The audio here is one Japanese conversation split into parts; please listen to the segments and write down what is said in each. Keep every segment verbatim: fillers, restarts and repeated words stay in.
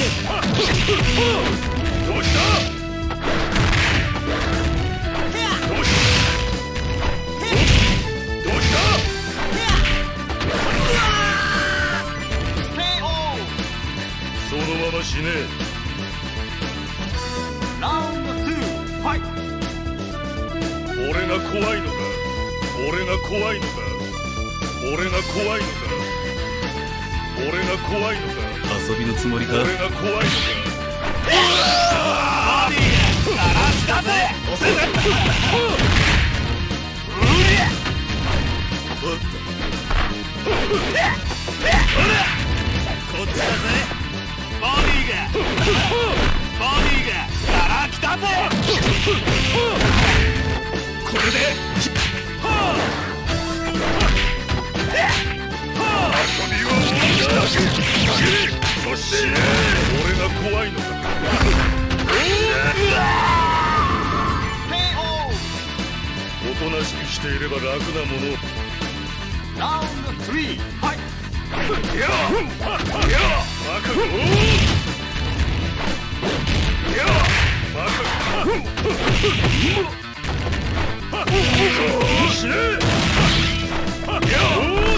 どうしたどうしたどうしたそのまま死ねえ。 ラウンドツー、ファイト。 俺が怖いのか、俺が怖いのか、俺が怖いのか、俺が怖いのか、 遊びのつもりか。 俺が怖いのか。 バディガラスだぜ。押せない。こっちだぜ。バディがバディがガラ来たぜ。これで遊びは終わりだ。そして俺が怖いのか。おとなしくしていれば楽なもの。 ラウンドスリー、ファイト。 いやいやバカよ。いやバカよ。死ね。いや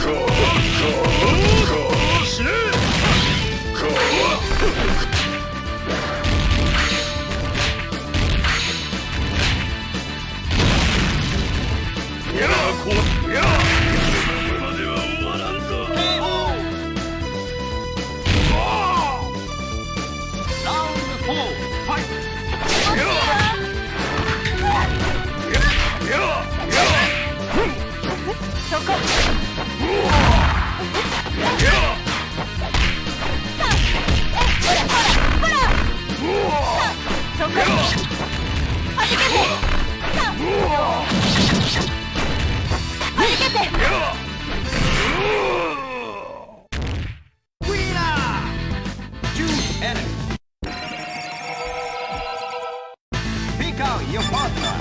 死ね。いやこいやこれまでは終わらんぞ。 ラウンドフォー、ファイト。 いやいやいやそこ。 いやほらほらほら。そこ。はじけて。はじけて。 ウィナー。Choose enemy. Pick out your partner.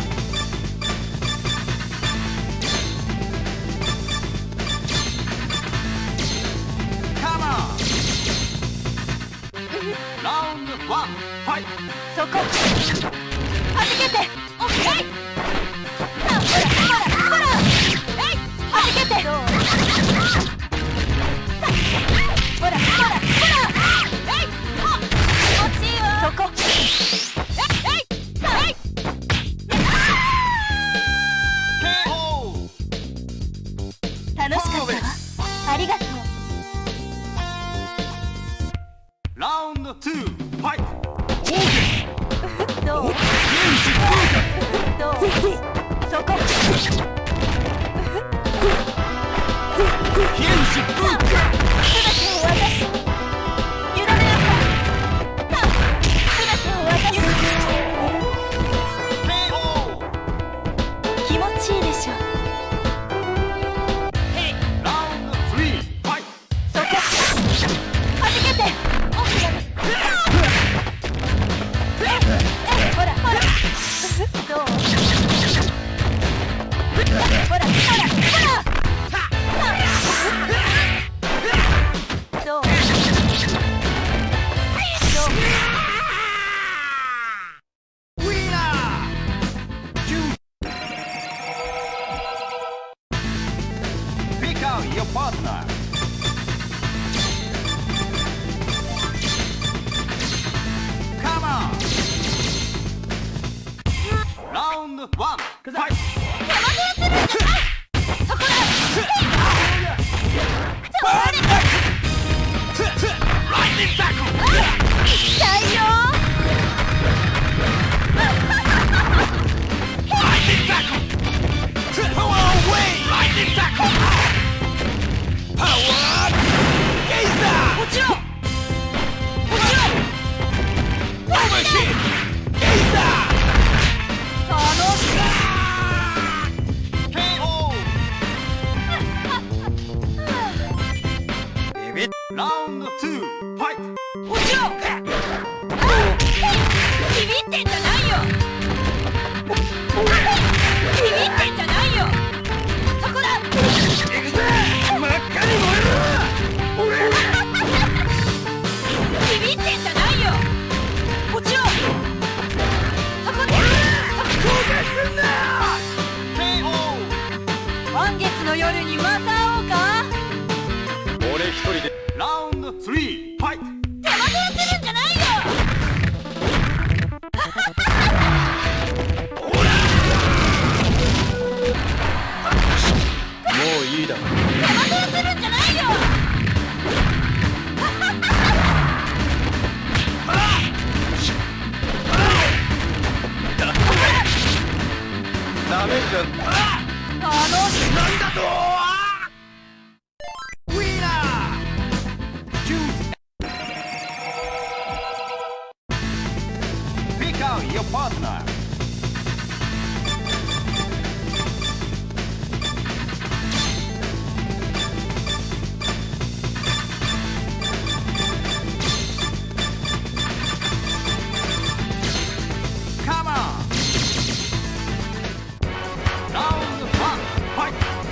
Come on. Round one, fight. そこ。はじけて。オッケー。ほらほらほら。えい。はじけて。どう。ほらほらほら。えい。あ、気持ちいいわ。そこ。えいえいえい。 ケーオー。 楽しかったわ。ありがとう。 ラウンドツー、ファイト。 どう？どう？そこ。 剣士ブーカ。 すべてを渡す。委ねなさい。すべてを渡す。 ケーオー。 気持ちいいでしょ。 ラウンドスリー、ファイト。 そこ。はじけて。オフだね。え、ほらほら。どう？ほらほらほら。どう？どう？ ウィナー。Pick out your partner. Come on. Round one, fight. 邪魔するんじゃない。そこだ。 Lightning tackle. 痛いよ。 Lightning tackle. Power away. Lightning tackle. Power. Gazer. 落ちろ。落ちろ。 War machine. Gazer. 楽しい。 ケーオー。ラウンドツー、ファイト。 落ちろ。ビビってんじゃないよ。ビビってんじゃないよ。そこだ。 行くぜ。真っ赤に燃える。俺。 ビビってんじゃないよ。 なんだと。ウィナー。チューズ。Pick out your partner. Come on. Round one, fight.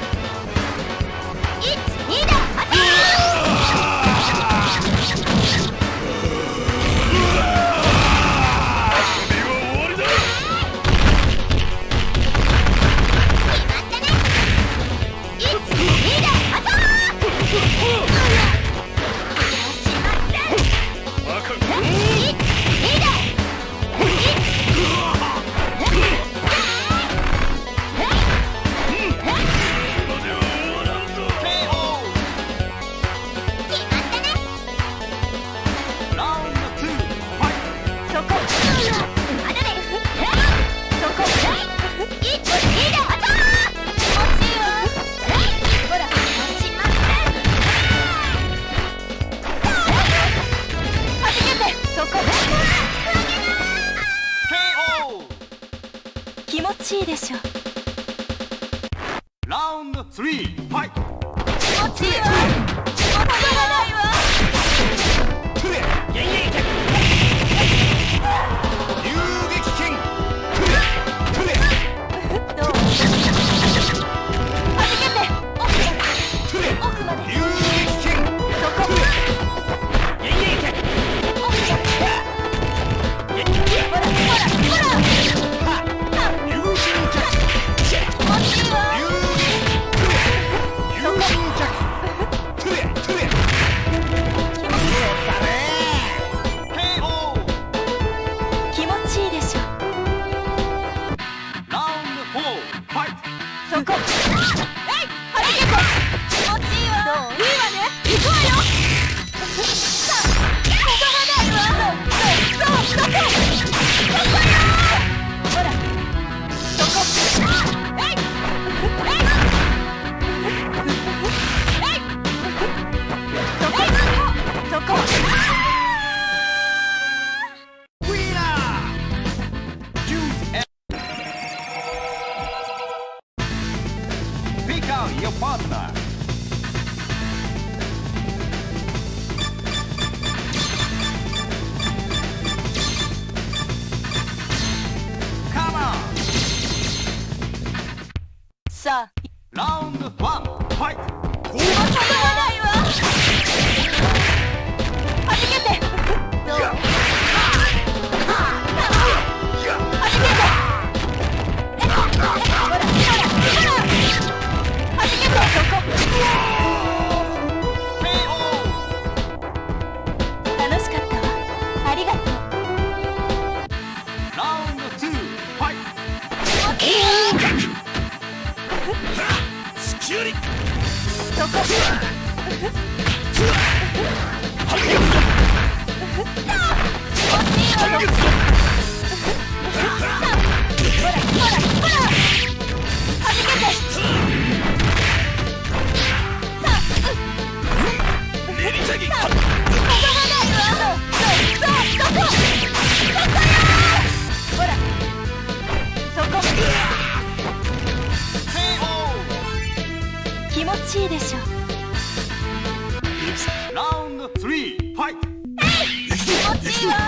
It's leader. Round three, fight. 気持ちいいわ。元がないわ。 遊撃剣。 どう？はじけて。奥まで。 遊撃剣。 そこ。ほらほらほら。 友人客。 気持ちいいわ。そこ。えい、はじけて。気持ちいいわ。どう？いいわね。行くわよ。さあ、ここがないわ。どう？どう？どこ？どこよ。ほら。そこ。えい。えい。えい。そこ。そこ。 ウィナー。Choose Pick out your partner. Come on. さあ。 Round one, fight. ここがないわ。はじけて。どう？はじけて。え、ほらほらほら。はじけて。そこ。楽しかったわ。ありがとう。 Round two, fight. そこ。気持ちいいでしょ。 Round three, fight. 気持ちいいわ。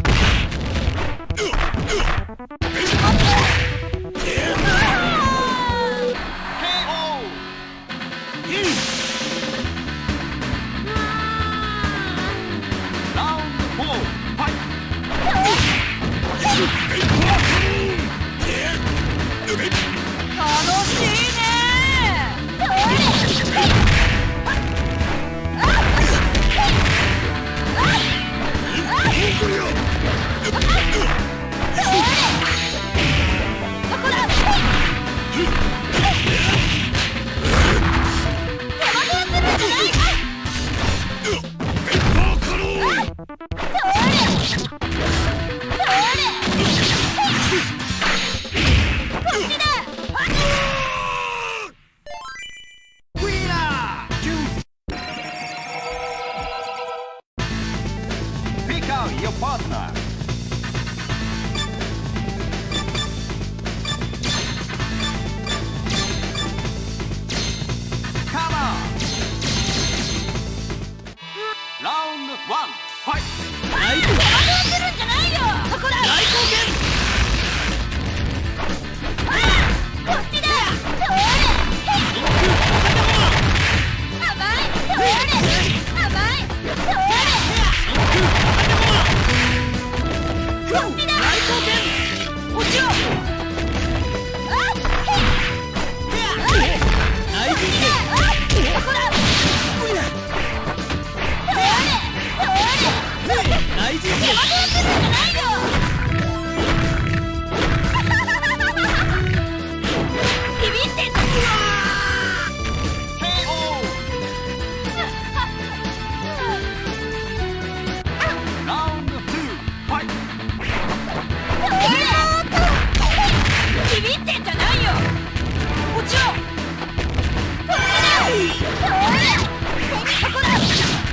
楽しいね。こっちだ。 ファイト。 ライト手間取ってるんじゃないよ。そこだ。 大貢献。 ああ、こっちだ。それ。甘い。それ。甘い。それ。こっちだ。 大貢献。落ちろ。 あっ、 大貢献。 そこだ。 大事件。 手間取ってるんじゃないよ。ビビってんの。 ケーオー。ラウンドツー、ファイト。 ビビってんじゃないよ。落ちろ。こっちだ。そこだ。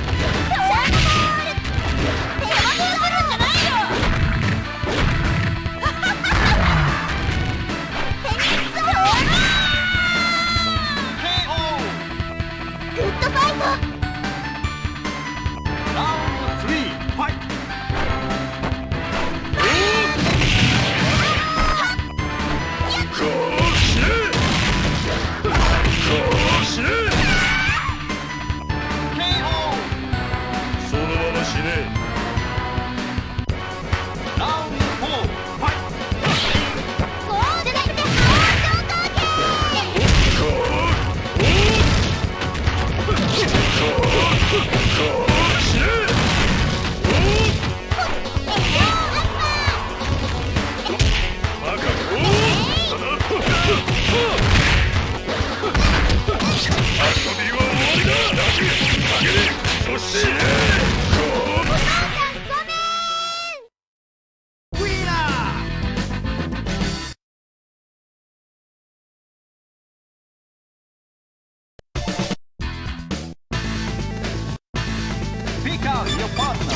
Pick out your partner.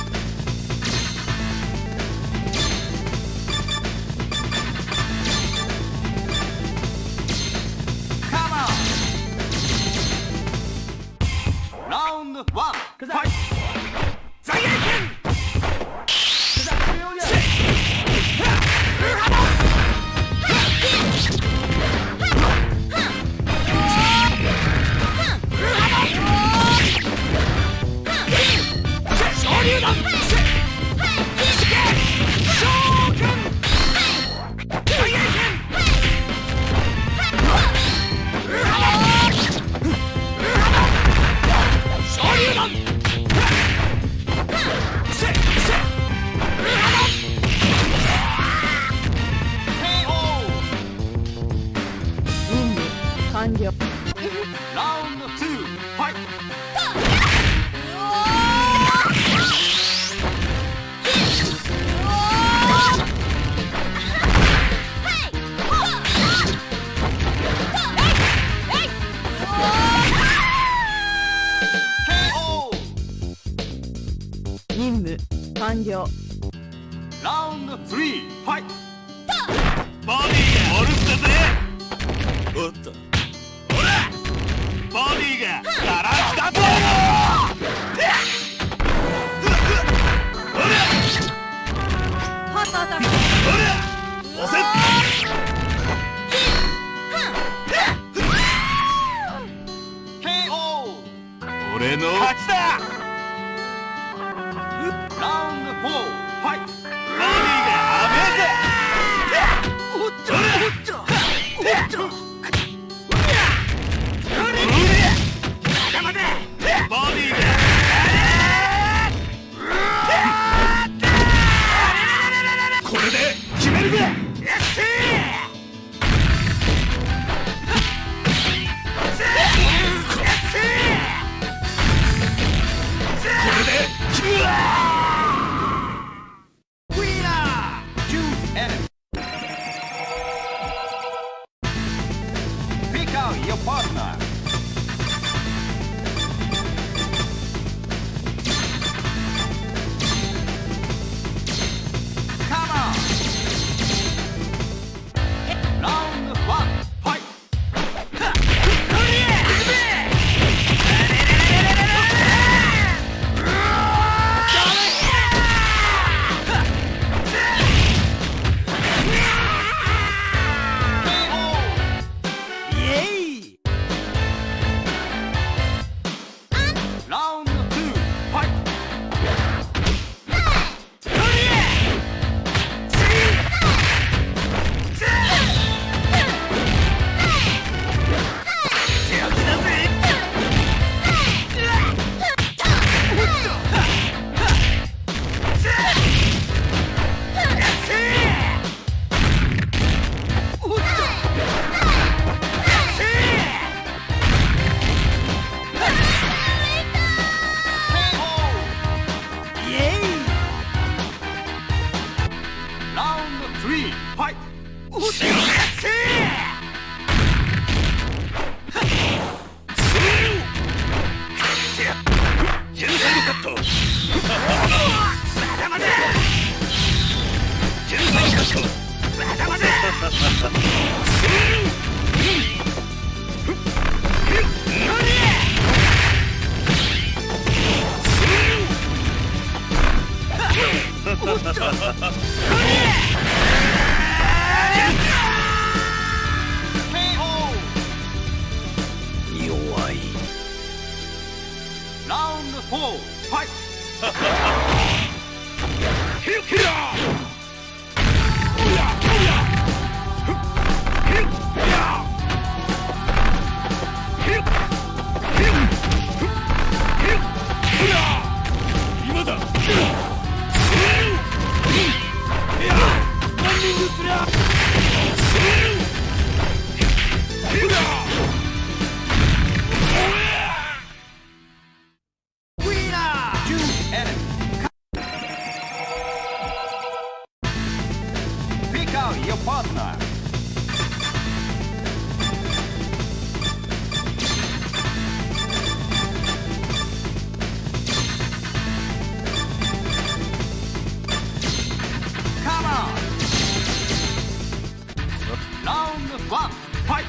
Come on. Round one. Fight. Zayaken. Round two, fight! K O! 任務完了。 Round three, fight! バディがおるんだぜ。おっと。ボディがガラクタボーハタタキ。 押せ。 ケーオー。 俺の勝ちだ。 ラウンドフォー、ファイト。 ボディが甘えぜ。 おっちょおっちょおっちょ。 ボディがこれで決めるぜ。これで決める。 ウィナー Choose enemy だまだ天才カットまだまだおっと弱い。ラウンドフォーファイト。ヒュッヒュッ今だ。Your partner. Come on. Round one, fight.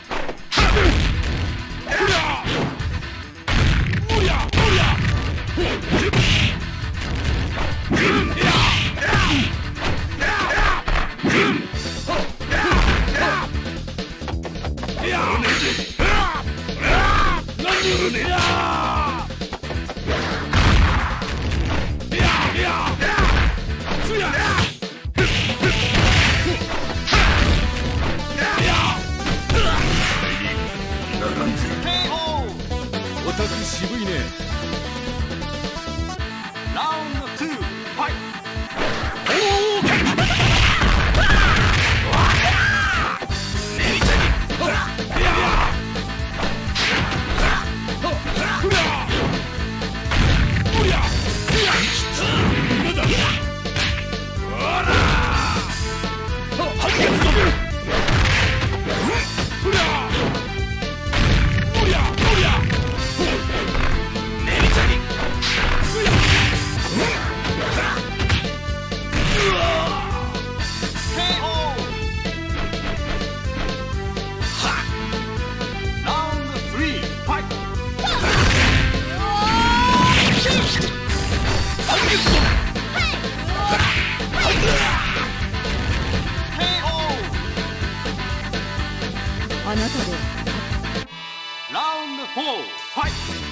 Round four, fight!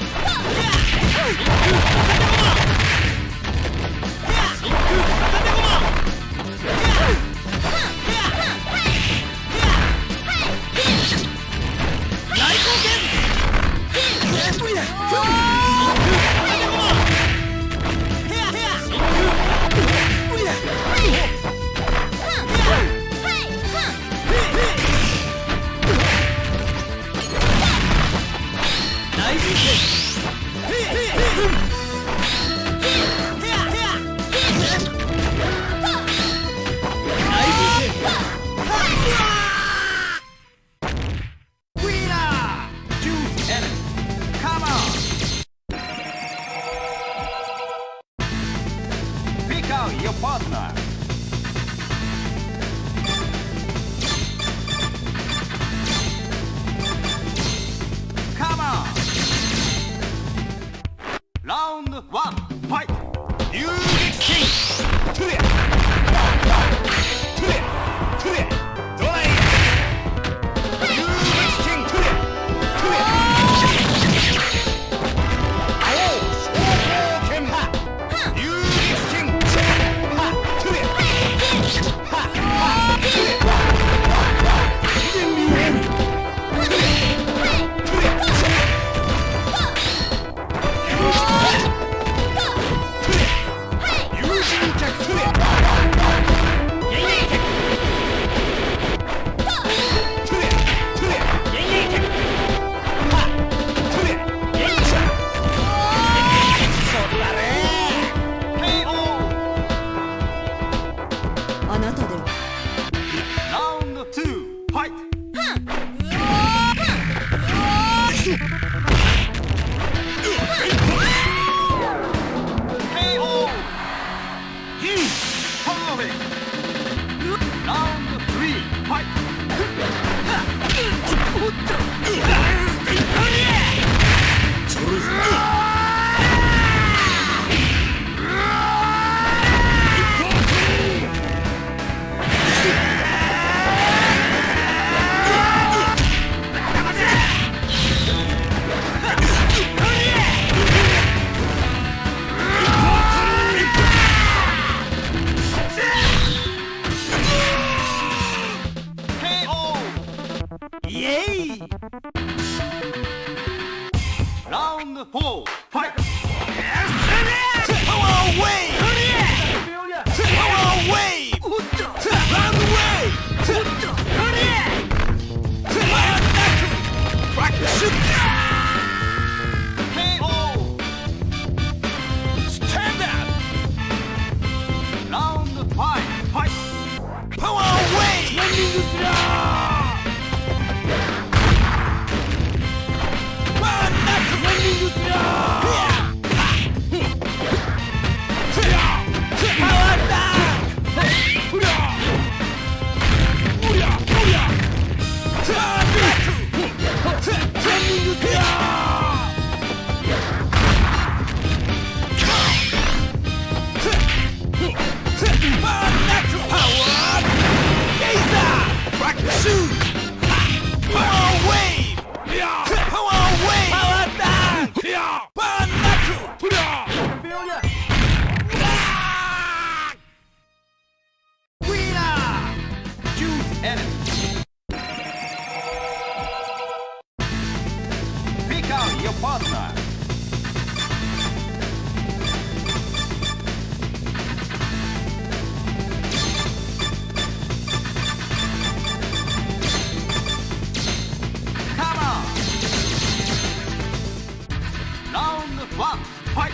Your partner. Come on. Round four, fight! Power wave! Power wave! Round wave! Fire knuckle! Practice! K O! Stand up! Round five, fight! Power wave! Fire knuckle! Power down! Pick out your partner. Come on. Round one, fight.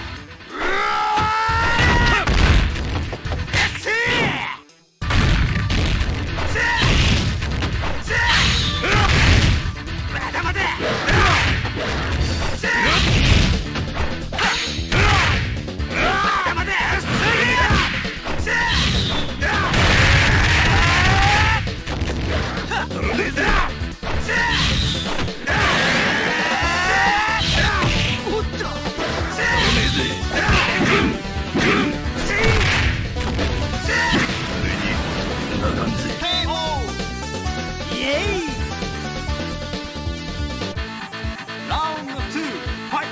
Round two, fight!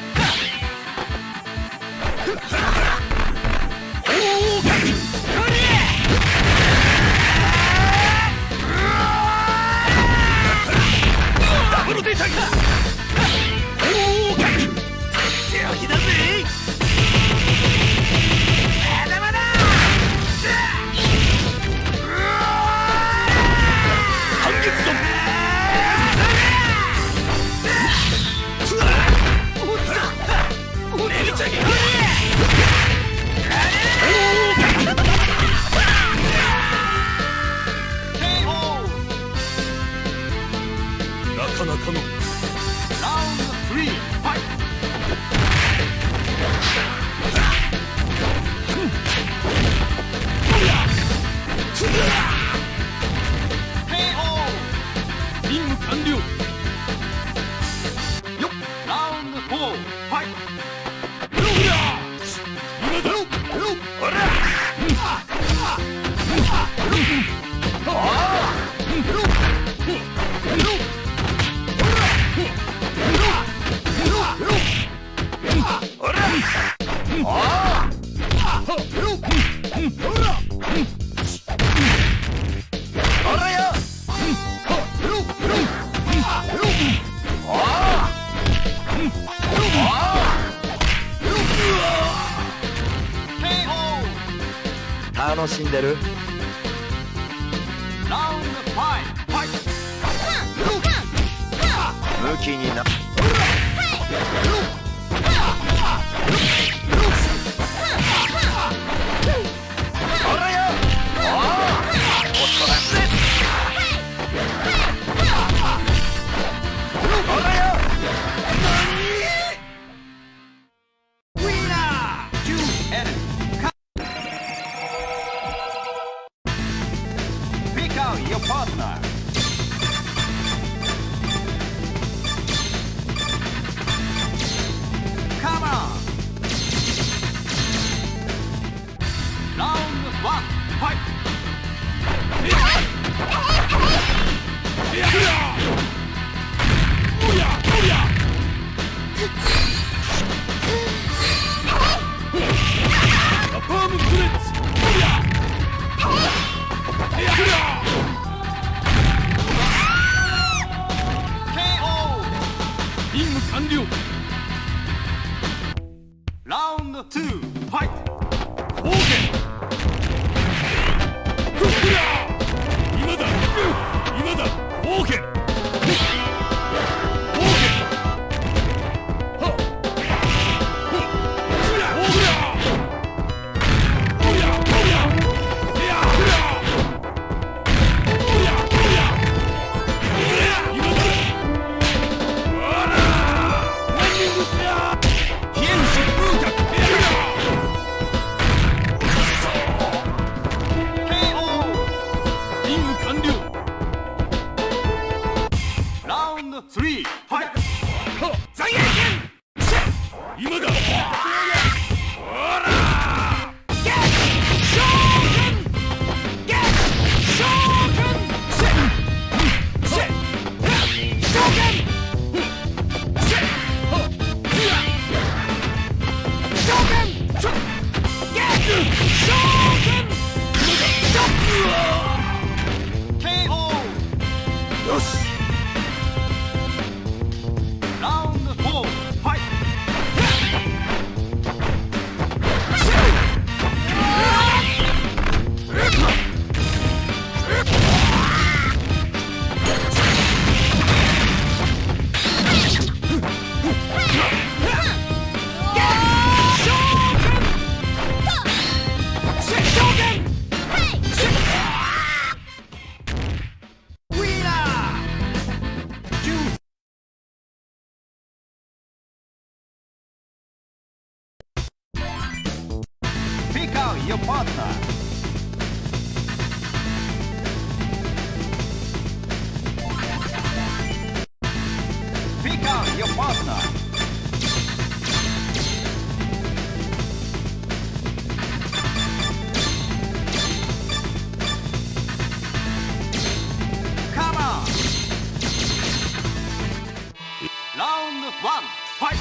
ダブルデータが強気だぜ。まだまだ反撃だ。なかなかの Round three, fight! K O! 任務完了。 よっ Round four, fight! 今だよ。ほら。楽しんでる。 Round five, fight! ムキにな。ほらよ。おっとだぜ。ほらよ。 Winner! Choose enemy. Pick out your partner. Come on. Round one, fight. K O. 任務完了。 ドツーファイト。オーケー。今だ今だオーケー。スリーファイト。再現今だ。ほらゲッショー君ゲッショー君シェシェショー君シェショー君ゲッショー君ケーオー。よしYour partner. Pick out your partner. Come on. Round one. Fight.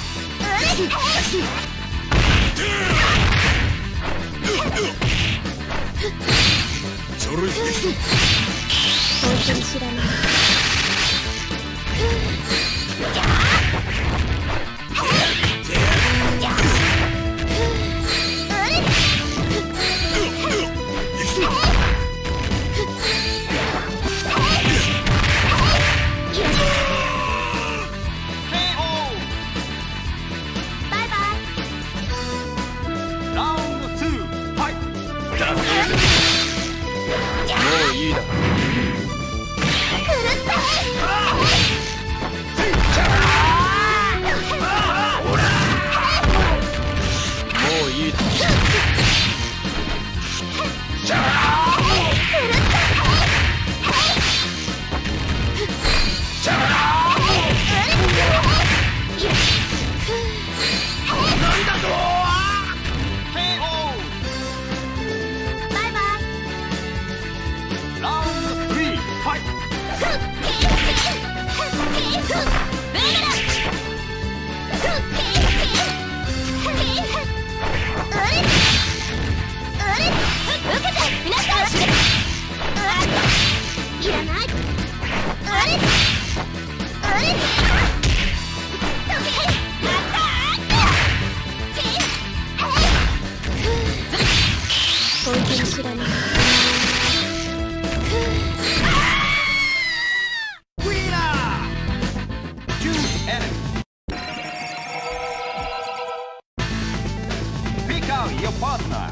저를 本当に知らない。Your partner.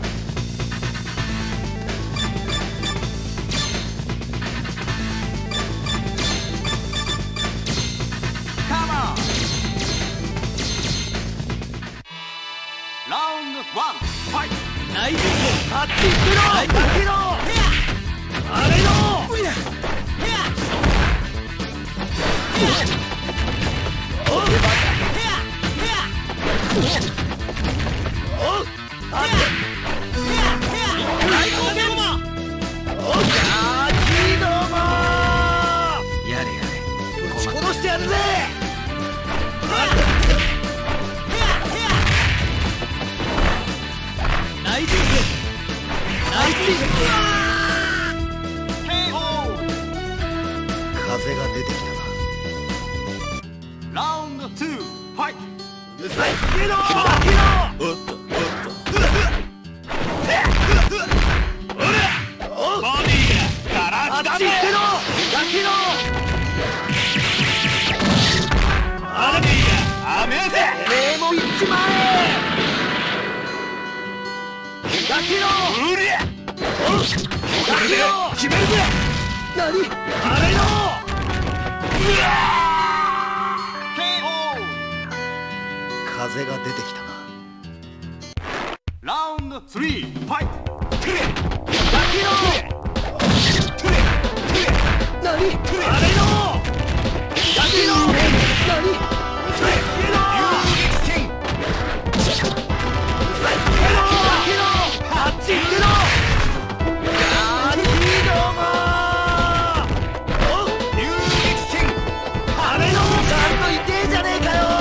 Come on. Round one. Fight. ナイフを買っていくろ。買っていくろ。あれの。風が出てきたな。ラウンドツー、ファイト。うるさい。けど。おっと。 っち行ってろガキのアメアメーゼてめえも行っちまえガキのうりゃガキの決めるぜ何あれのうわ風が出てきたな。ラウンドスリーファイト。ガキの何あれのガキの何あっち行くのガキども遊撃剣あれのちゃんと痛えじゃねえかよ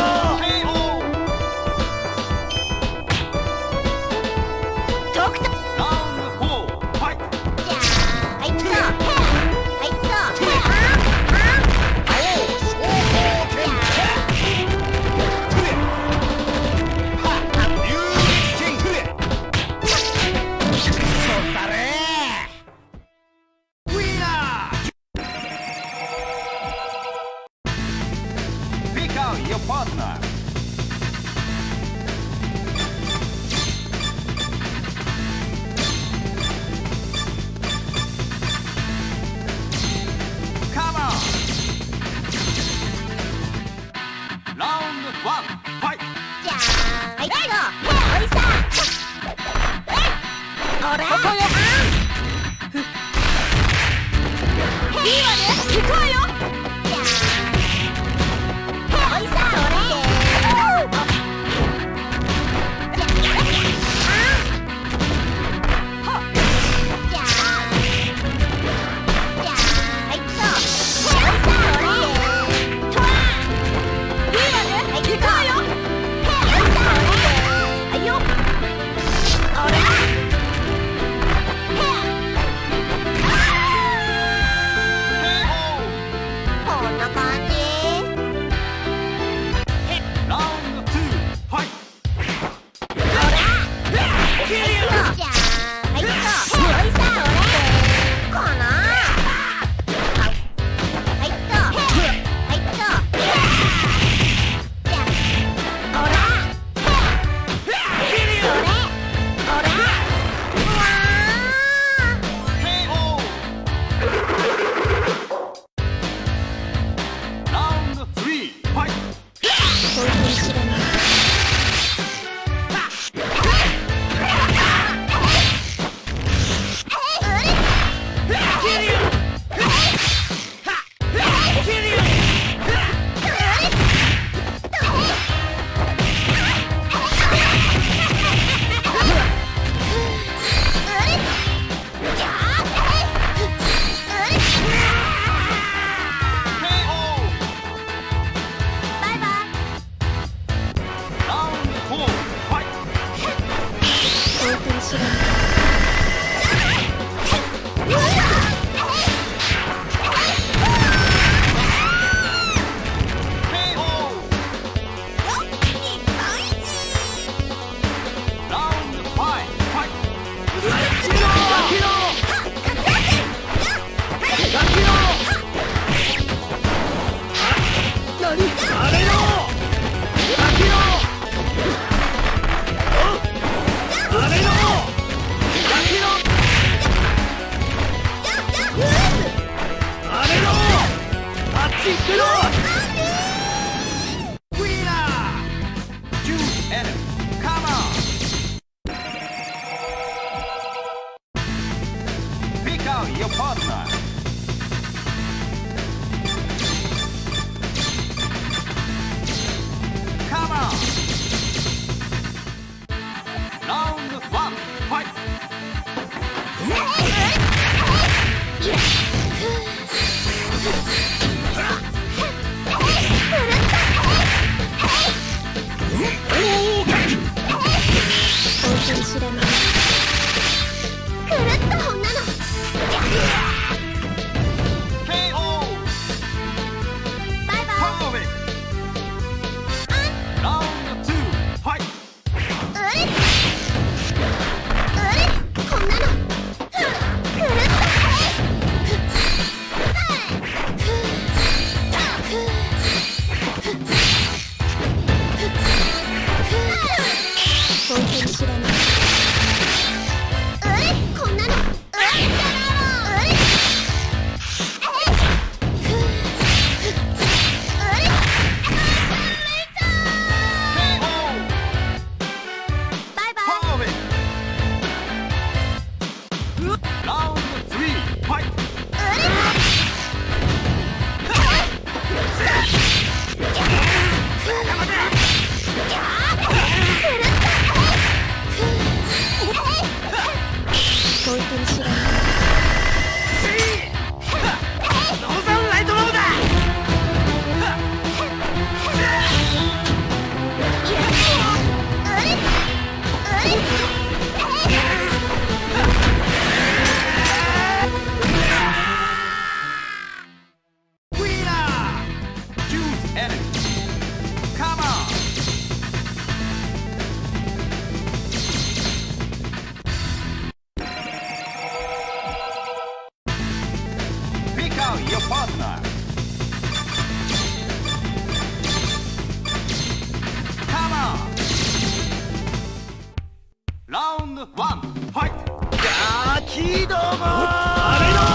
ワン、ファイト。 ガキどもあれの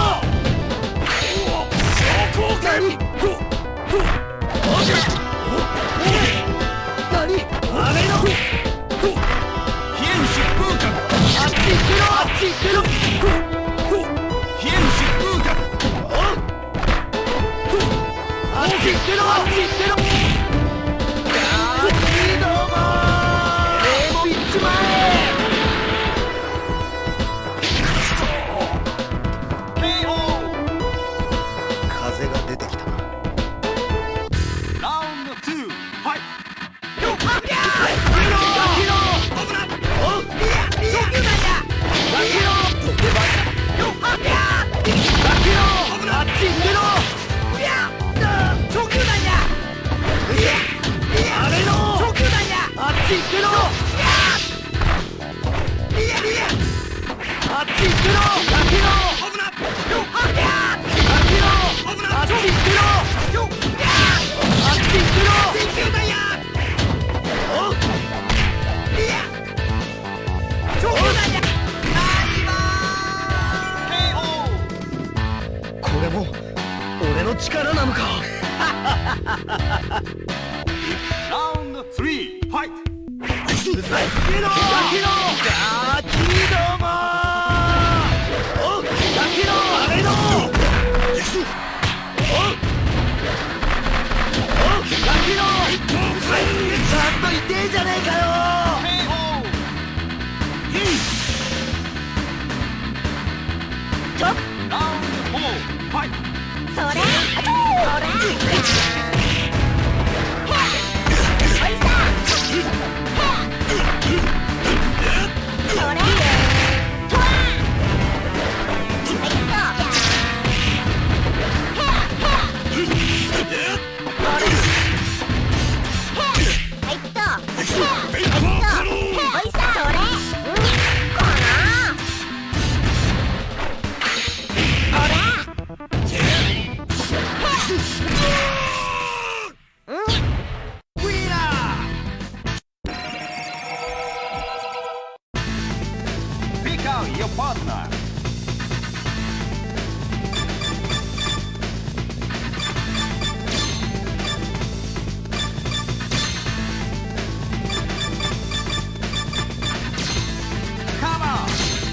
昇降拳。 何あれの飛燕疾風脚。 あっち行くのあっち行くの飛燕疾風脚。 あっち行くのあっち行くのガキどもレーピッチ前風が出てきたな。 ラウンドツー、ファイト。 よっガキの危ない。 おう初級弾やガキの出番だよっガキのあっち行くの初級弾やあれの初級弾やあっち行くのあっち行くのガキの危ない。 よっガキのあっち行くのよっあっち行くの初級弾や。 おう初級弾や。ケーオー。 これも俺の力なのか。 ラウンドスリー、ファイト。 うざいガキのガキどもおうガキのあれのおうおうガキのちゃんと痛えじゃねえかよ。 ケーオー。 ちょっラウンドフォー、ファイト。 それそれおいさそれとわはいっ Your partner. Come on.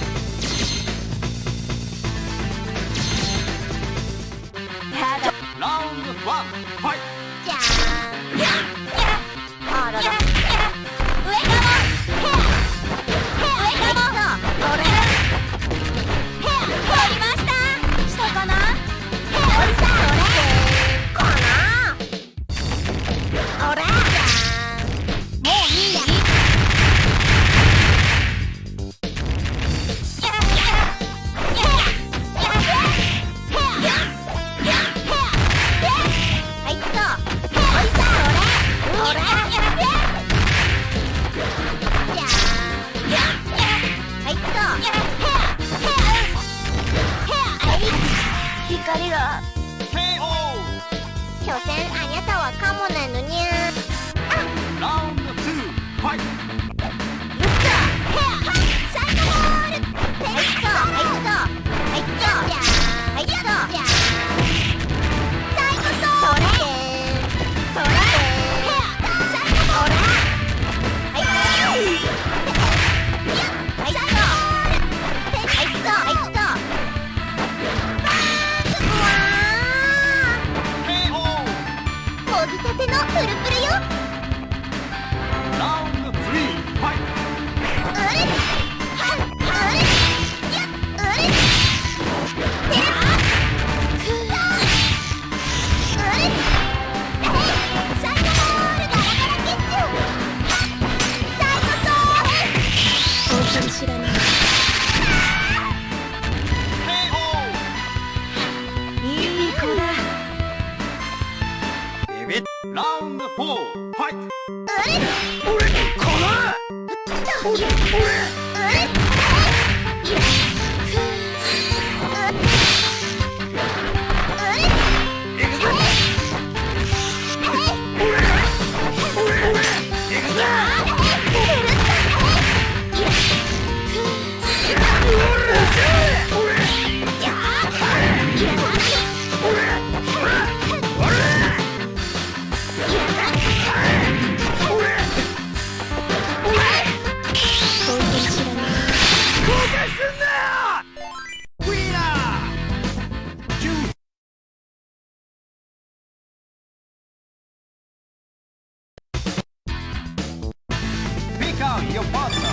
Round one, fight. じゃーんやあらら上から上からこれ取りました下かなおいさそれかなおらもういいやはいっとおいさそれおら光がケーオー。 所詮あにゃたはかもなのにゃラウンドツー、ファイト。 よっしゃサイドボールはいっとはいっとはいっとはいっとサイドソーそれそれサイドボールはいっはいっとはいっとはいっともぎたてのプルプルよラウンドスリー、ファイト。 うれはっうれやっうれてらくらうれえいサイドボールガラガラキッチュサイドソー本当に知らないケーオー。 いい子だラウンドフォー、ファイト。 うれ俺こら俺俺うれいや俺俺俺行くぞ on your partner.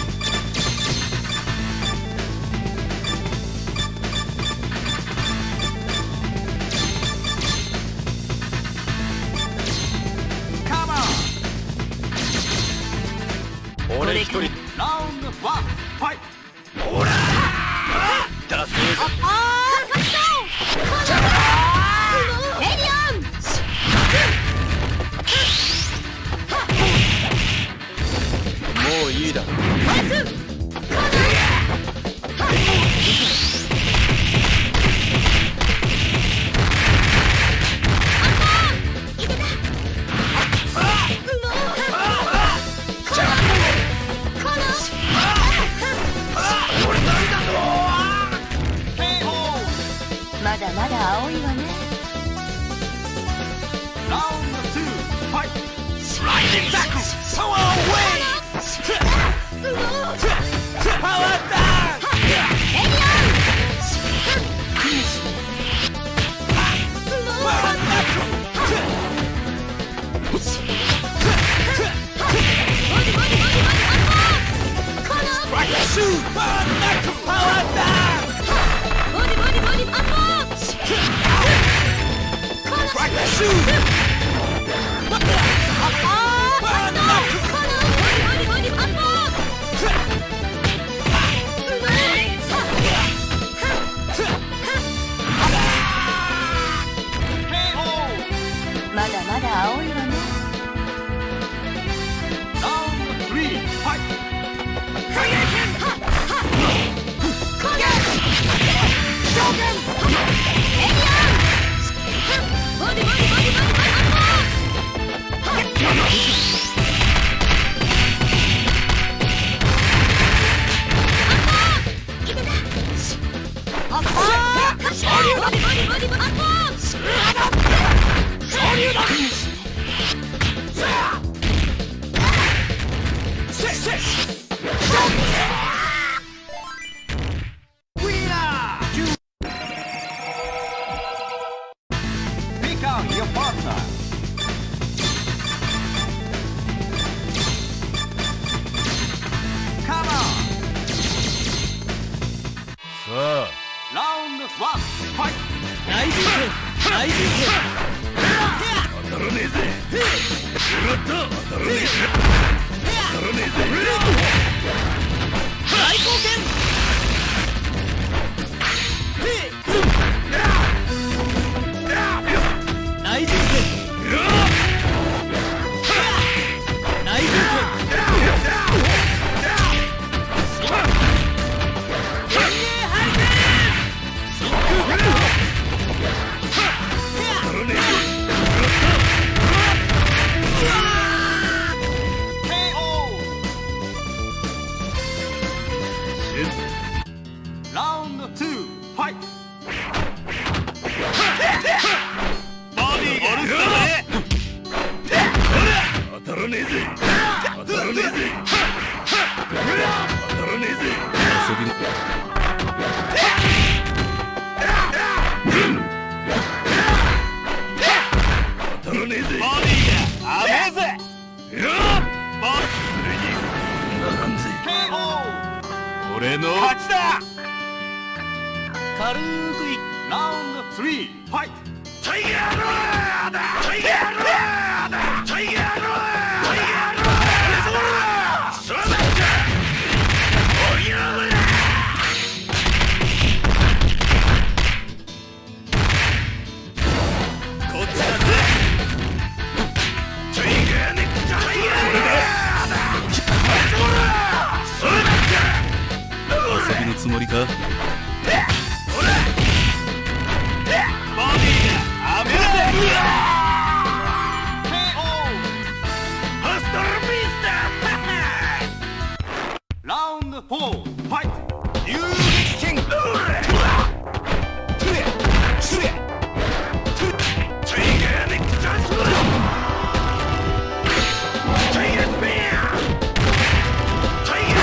Come on. 俺一人 Round one, fight. ほらだせああ勝ったエリオンもういいだろまだまだ青いわね Round two, fight. Sliding back power away power down エリオまだまだ青いわね Round three, fight. 俺の勝ちだ。 軽くいラウンドスリー、ファイト。 タイガーローだタイガーローだタイガーロータイガーローそれだおいやめだこっちだぜタイガーにタイガーローだそれだ遊びのつもりかほらボディがアメだハストルビースターラウンドフォー、ファイト。 遊撃剣タイガーにタッチタイガーベアタイガー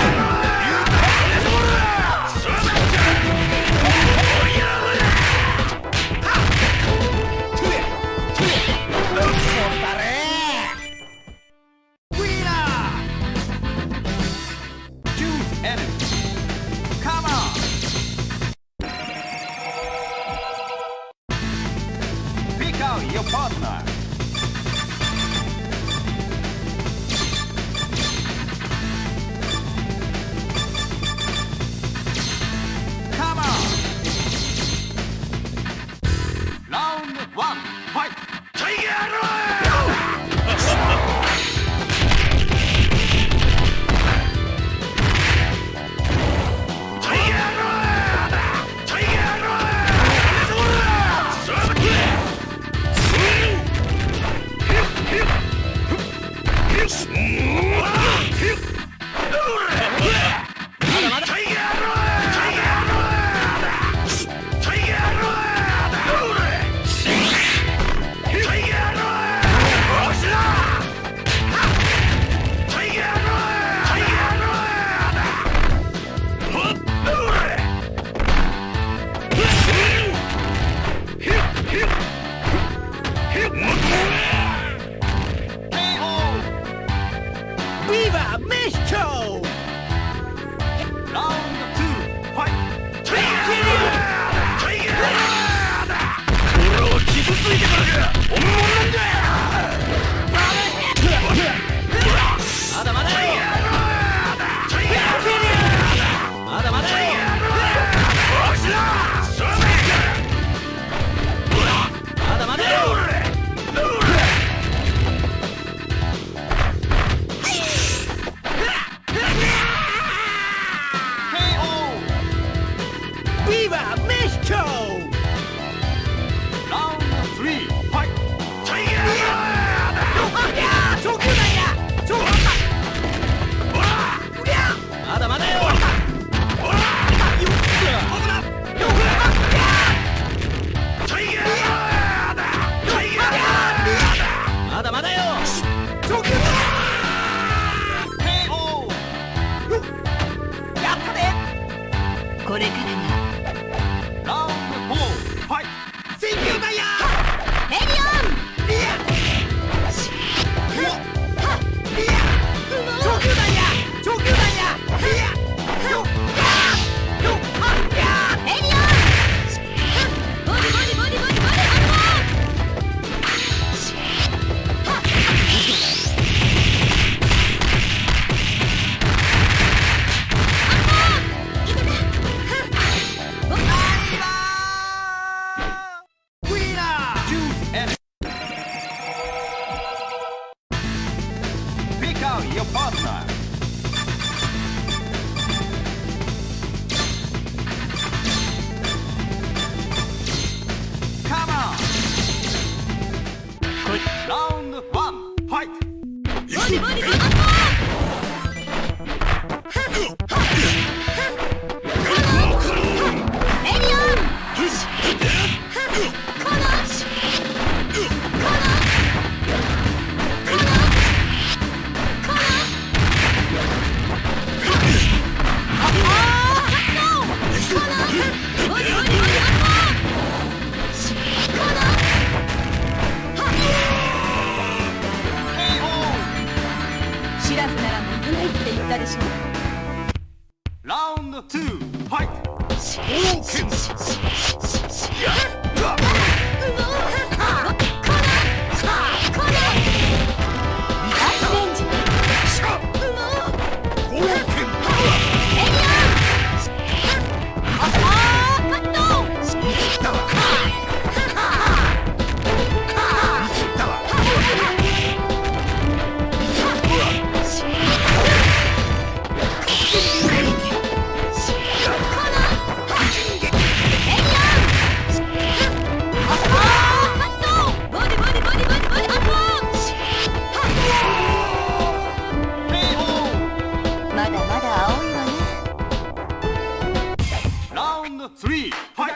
Michiko! Round two, fight! 俺は傷ついてからが本物なんだ。 まだまだよ。まだまだよ。まだまだよ。 Viva Mexico! Round three, fight! まだまだよ。まだまだよ。 これからがラウンドフォー、ファイト。 センキューだよ。 ヘリオン。 Your partner. Come on. Round one, fight. Body, body, body. Round two, fight. Three, fight!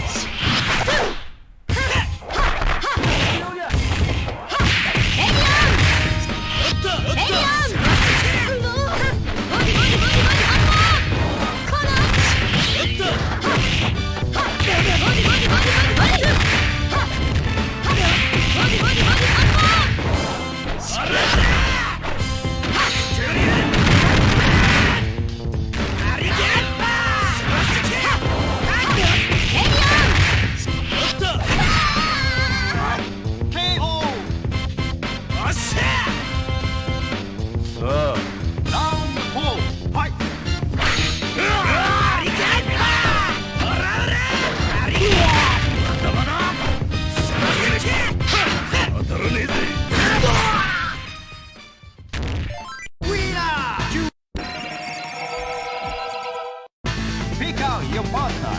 Pick out your partner.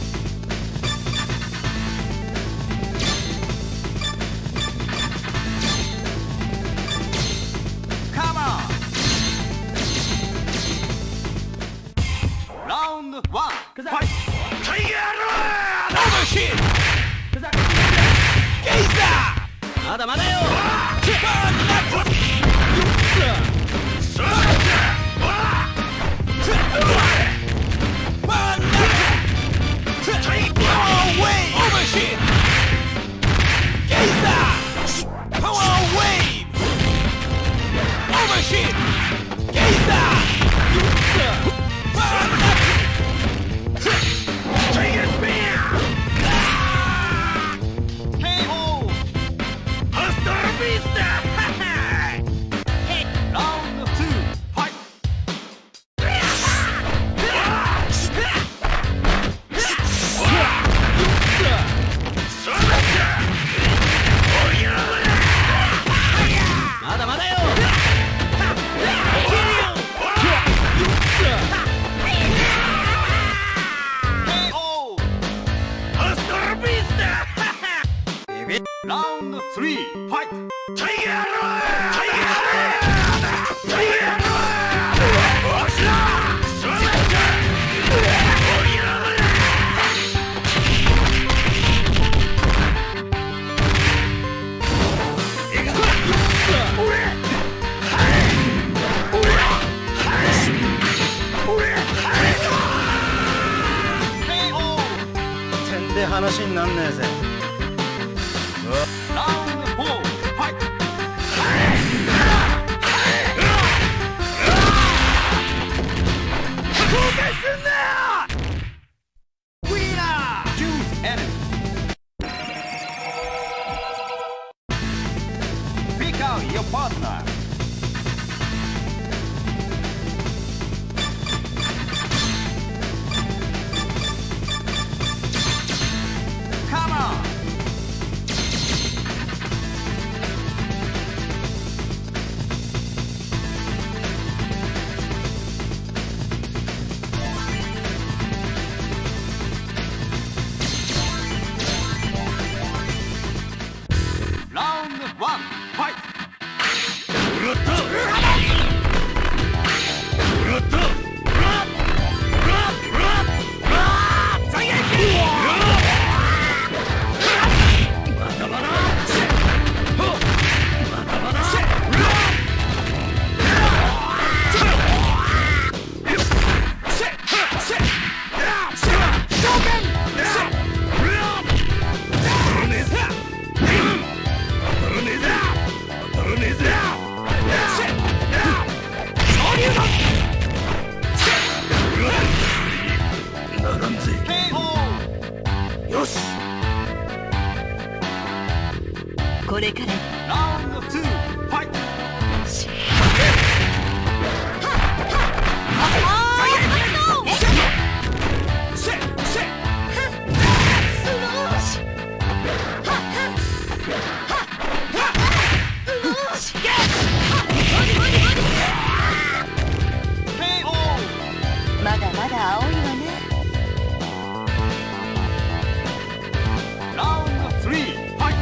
Come on. Round one. Fight. Overshield. Gazer. まだまだよ。Overshield! Gazer! Power wave! Overshield! Gazer! 話になんねえぜ。 ラウンドフォー、ファイト。後悔すんなよ。ウィーナー Choose enemy. Pick out your partner. Come on. Round one, fight. うらったうらったうらこれからラウンドツー、ファイト。 まだまだ青いわね。 ラウンドスリー、ファイト。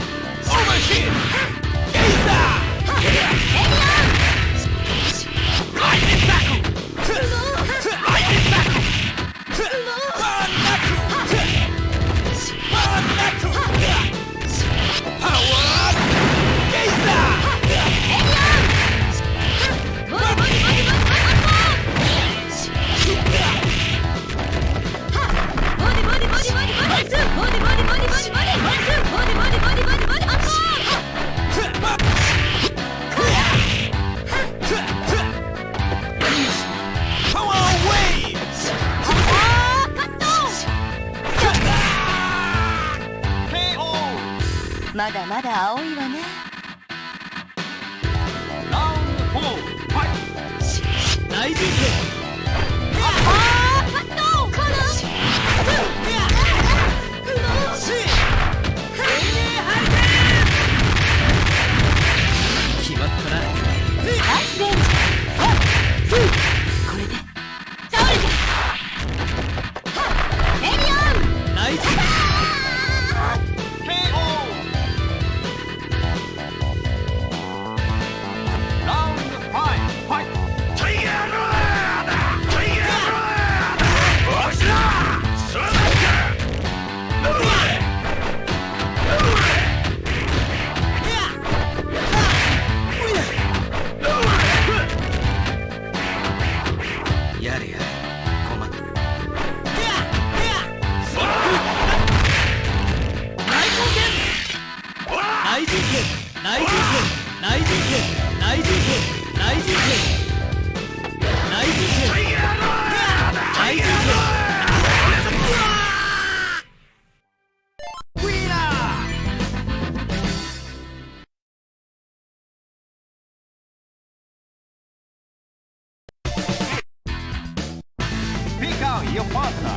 まだまだ青いわね。 ラウンドフォー、ファイト。大人気。決まったな。 ナイスレンジ。これで倒れて。エリオン。 ナイス。Pick out your partner.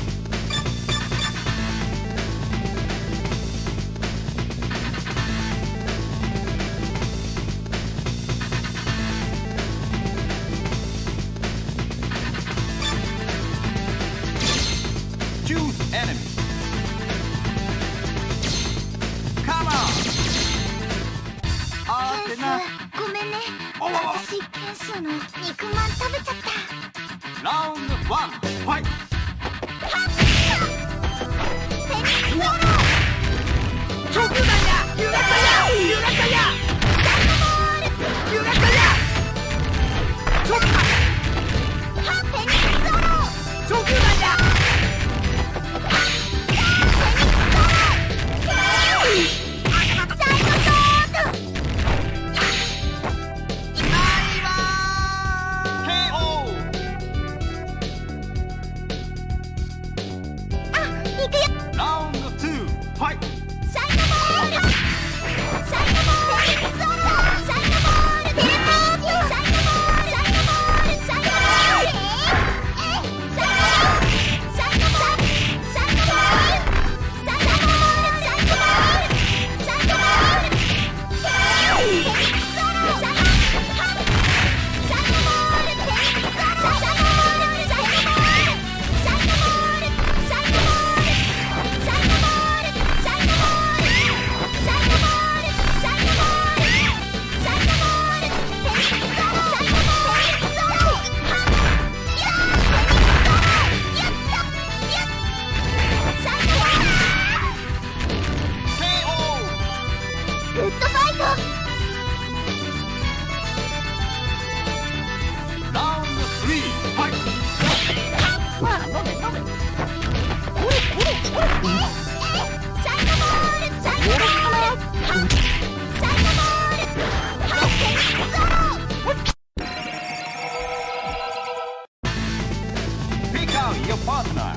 Choose enemy. Come on. あーってな。 ごめんね。 おわわ。 私ケンスーの肉まん食べちゃった。 ラウンドワン、ファイト。 直弾やゆらかやゆらかやゆらかや直弾直弾や your partner.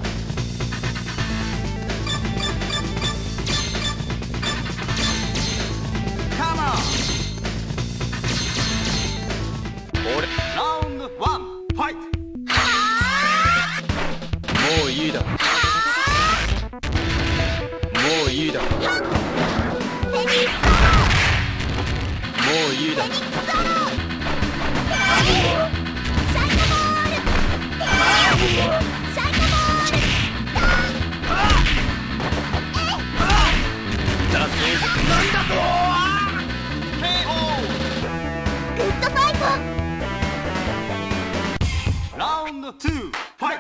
Come on. Round one, fight. もういいだ。もういいだ。もういいだ。 Round two, fight.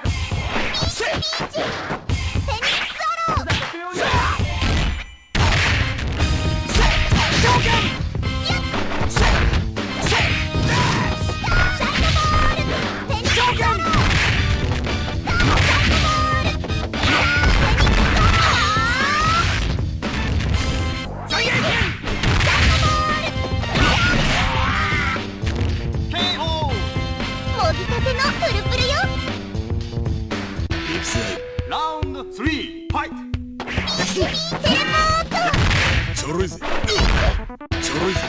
Round three, fight. ちょろいぜ。ちょろいぜ。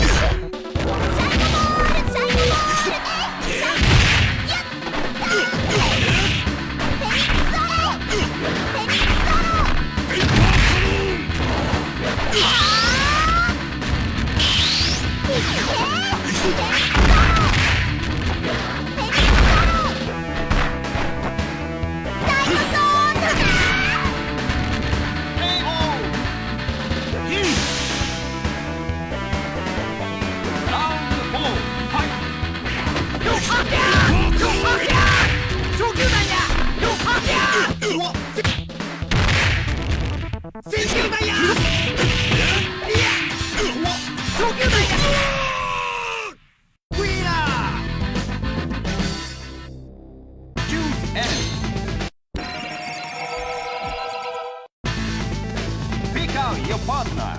Pick out your partner.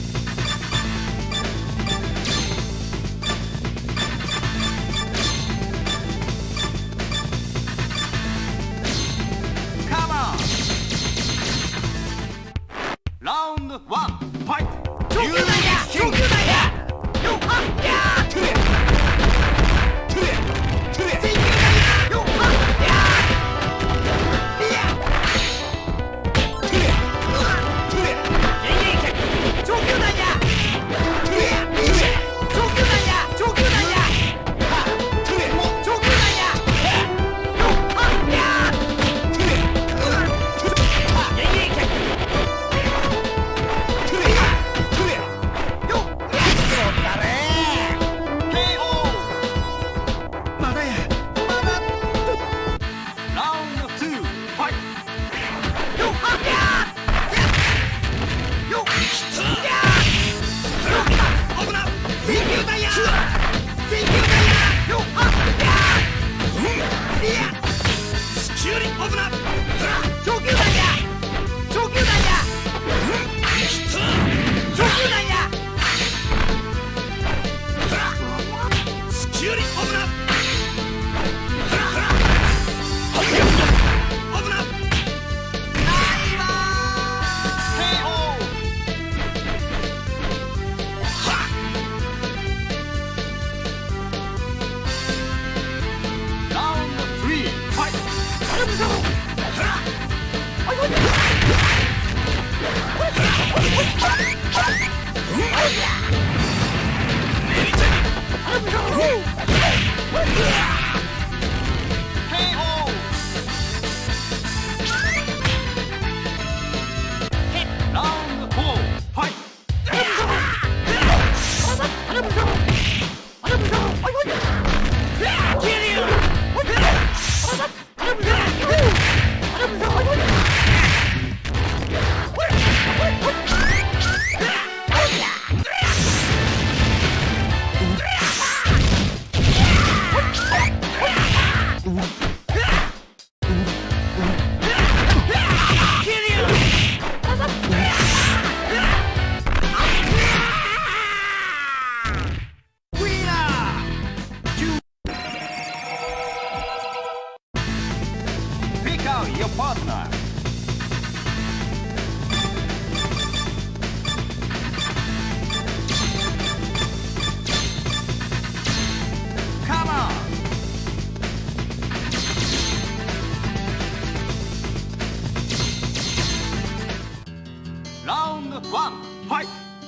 Come on. Round one, fight. out your partner. Come on. Round one, fight.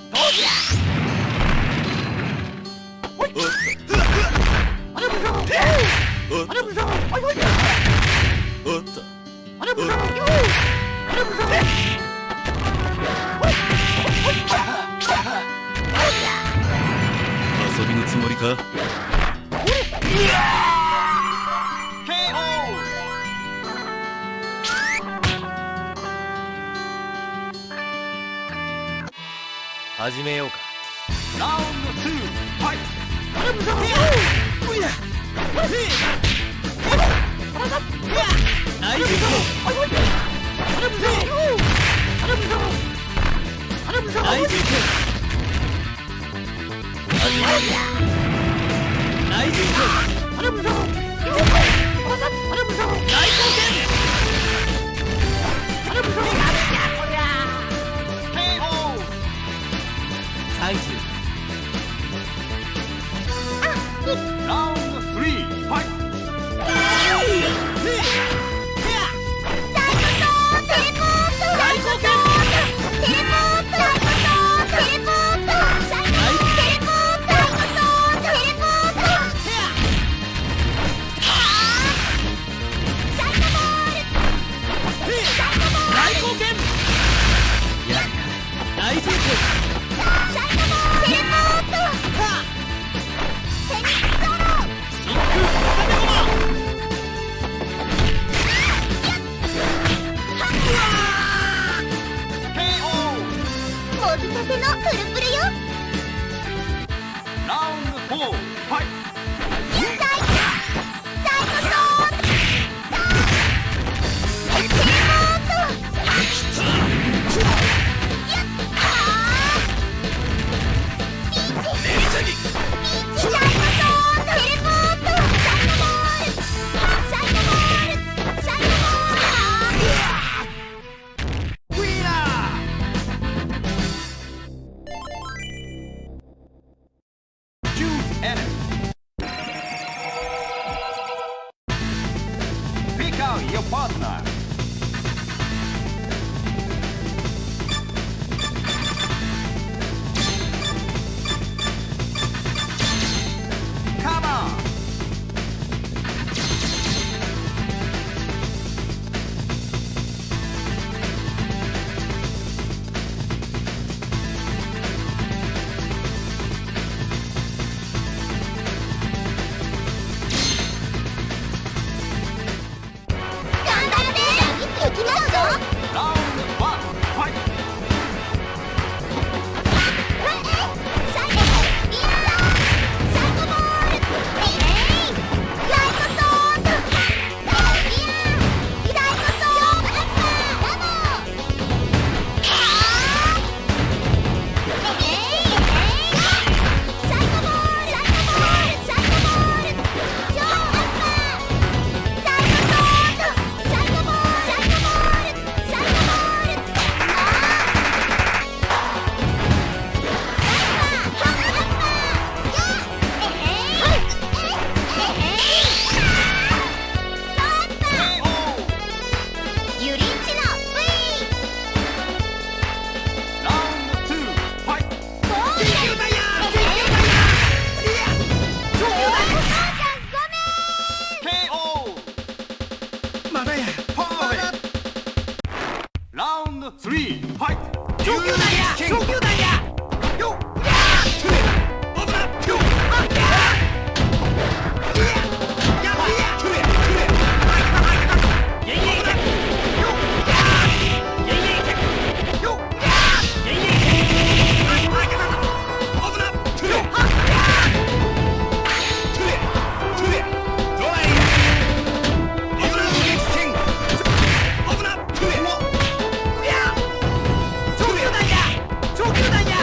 遊びのつもりか？ ケーオー。 始めようか。 ラウンドツー、ファイト。ラウンドスリー、ファイト。 Pick out your partner. Come on. Round three, fight! 上級弾や上級弾やよっ上級弾や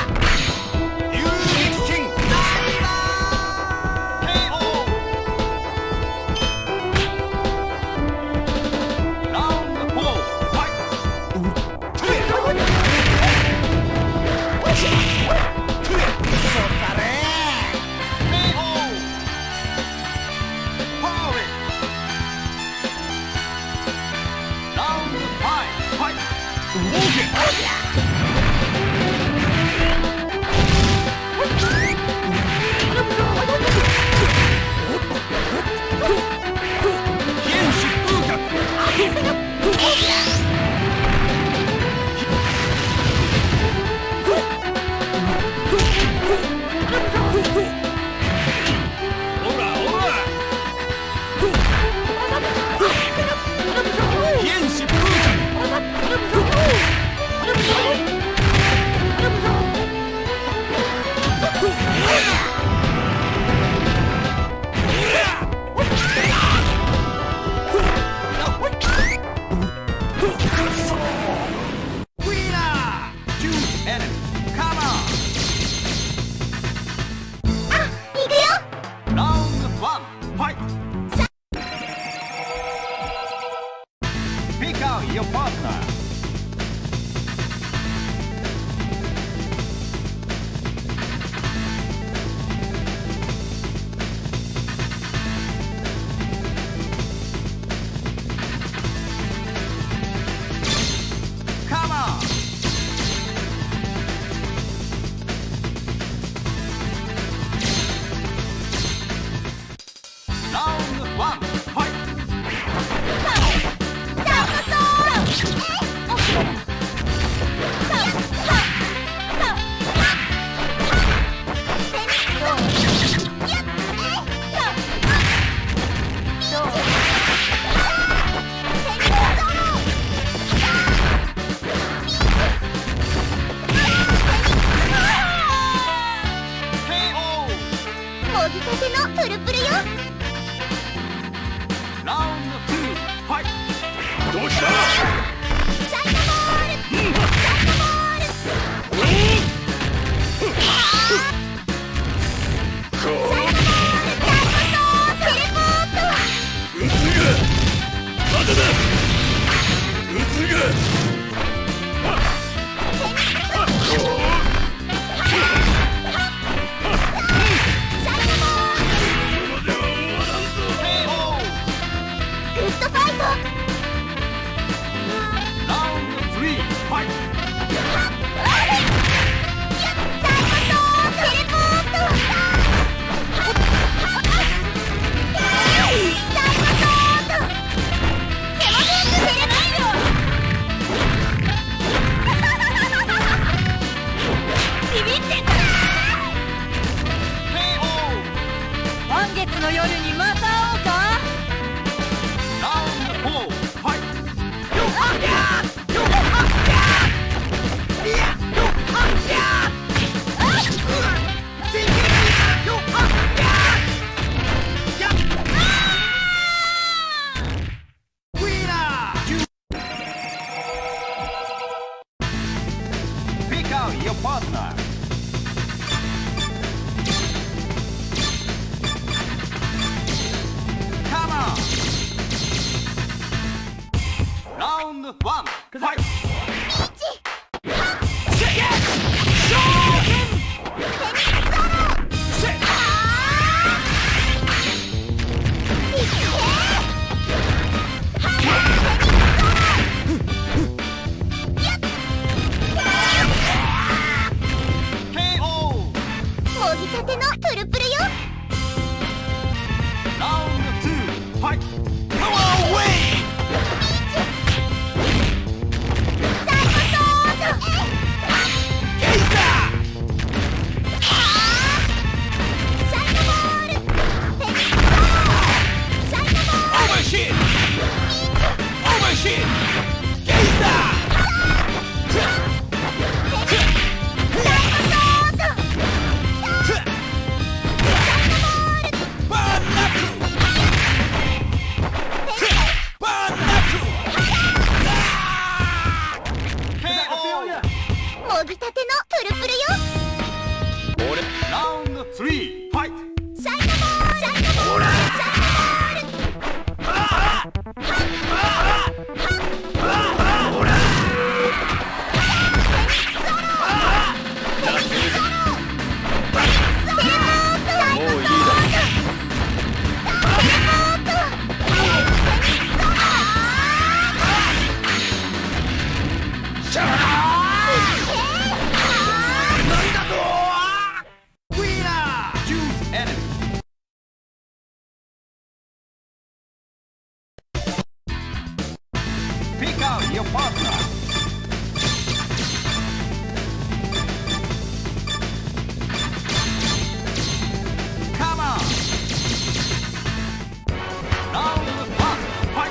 だうつがの夜にまた会おうか。 ラウンドフォーファイト。よっはっやーよっはっやーいやよっはっやーあっよっはっやーやっウィナー Pick out your partner. Round one, fight! Pick out your partner. Come on. Round one, fight.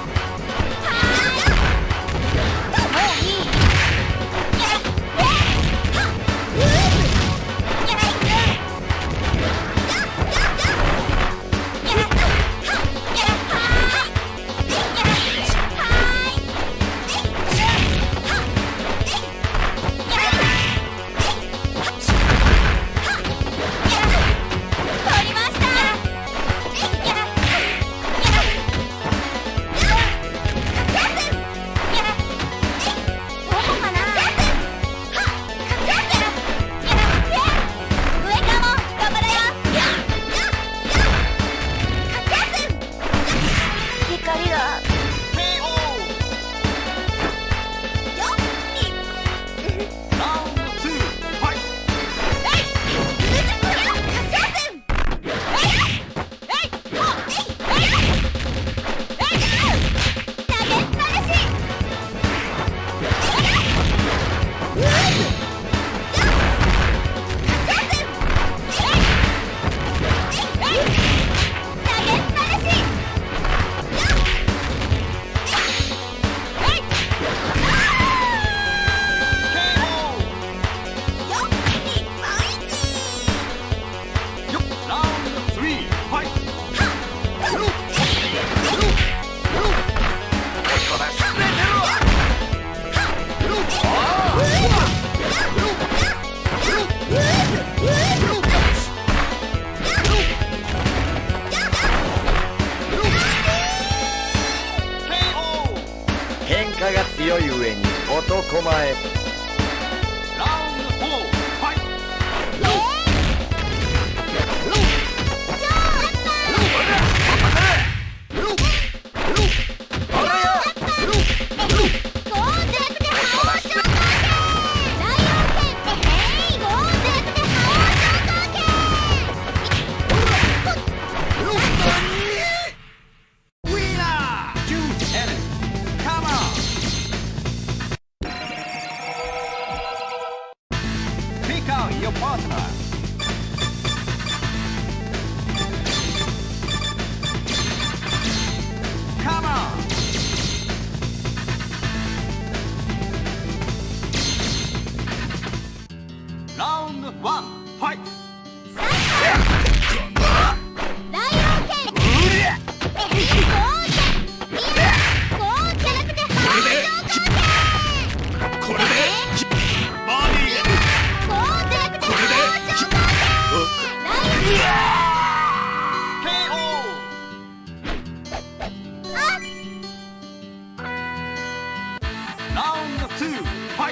家が強い上に男前。 ラウンドフォー、ファイト。Your partner. Come on. Round one, fight. Round two, fight!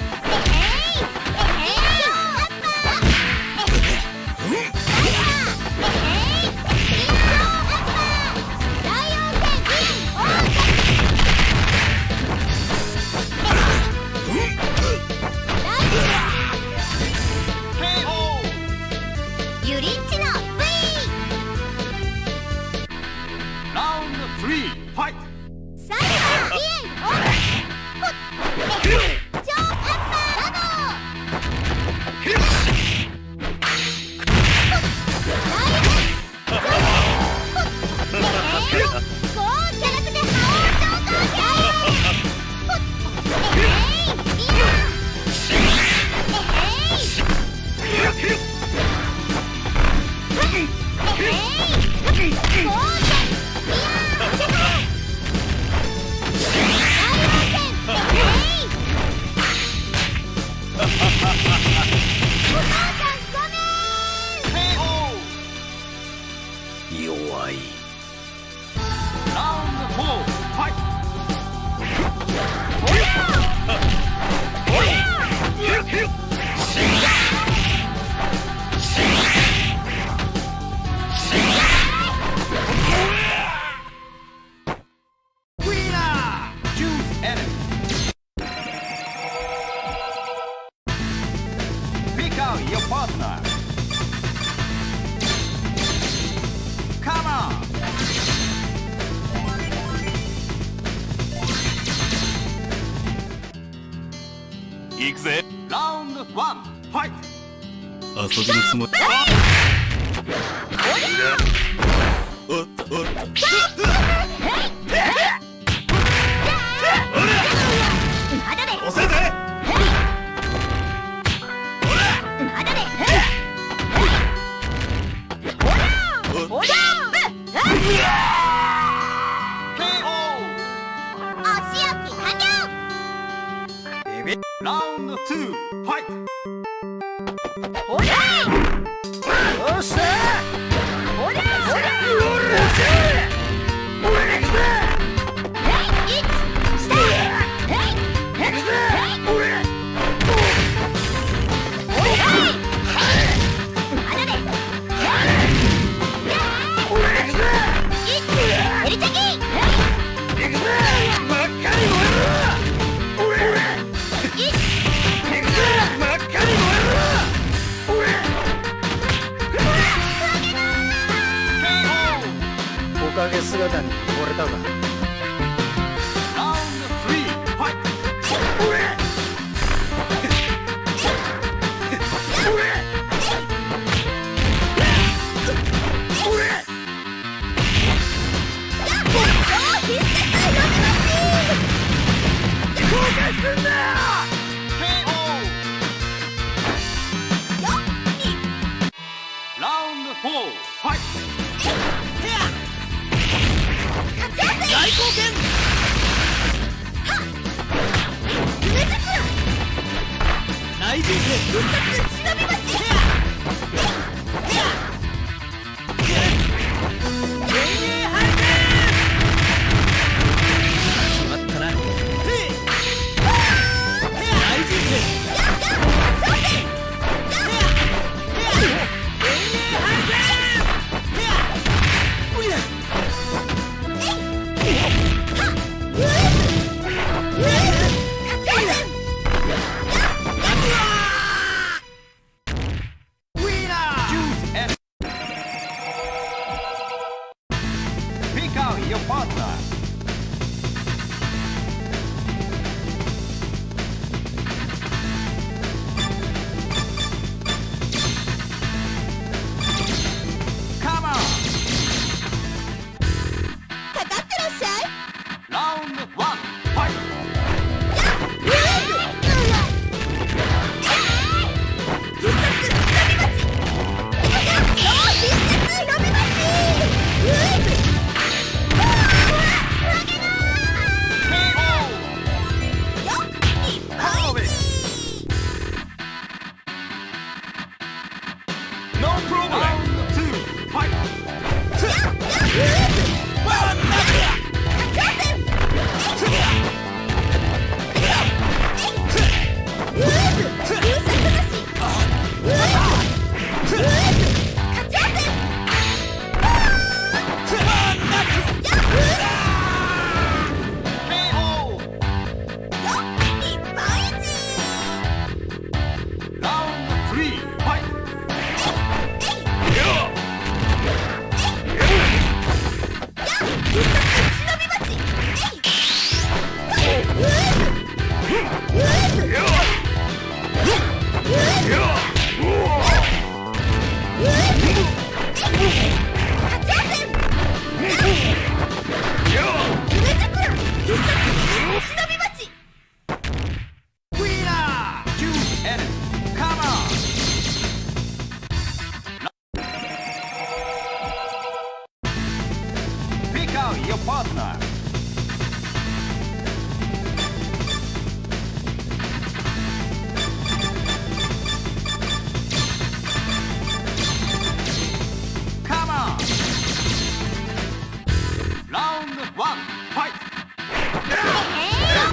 Round three, fight! Round four, fight! Winner! Choose enemy. Pick out your partner. Come on!行くぜ。ラウンドワン、ファイト。遊びのつもり。おっおっ。押せぜ。ラウンドツー、ファイト。おりゃー！よっしゃー！おりゃー！おりゃー！おりゃー！行くぜ！へい！いち！下！へい！行くぜ！おりゃー！おりゃー！あられ！おりゃー！行くぜ！いち！エリチャキ！行くぜ！真っ赤に燃えろ！おりゃー！おかげ姿に惚れたか。ラウンドスリー、ファイト。おれ！おれ！おれ！後悔すんなよ！ラウンドフォー、ファイト。大貢献。内陣で復活忍び待ち。しまったな。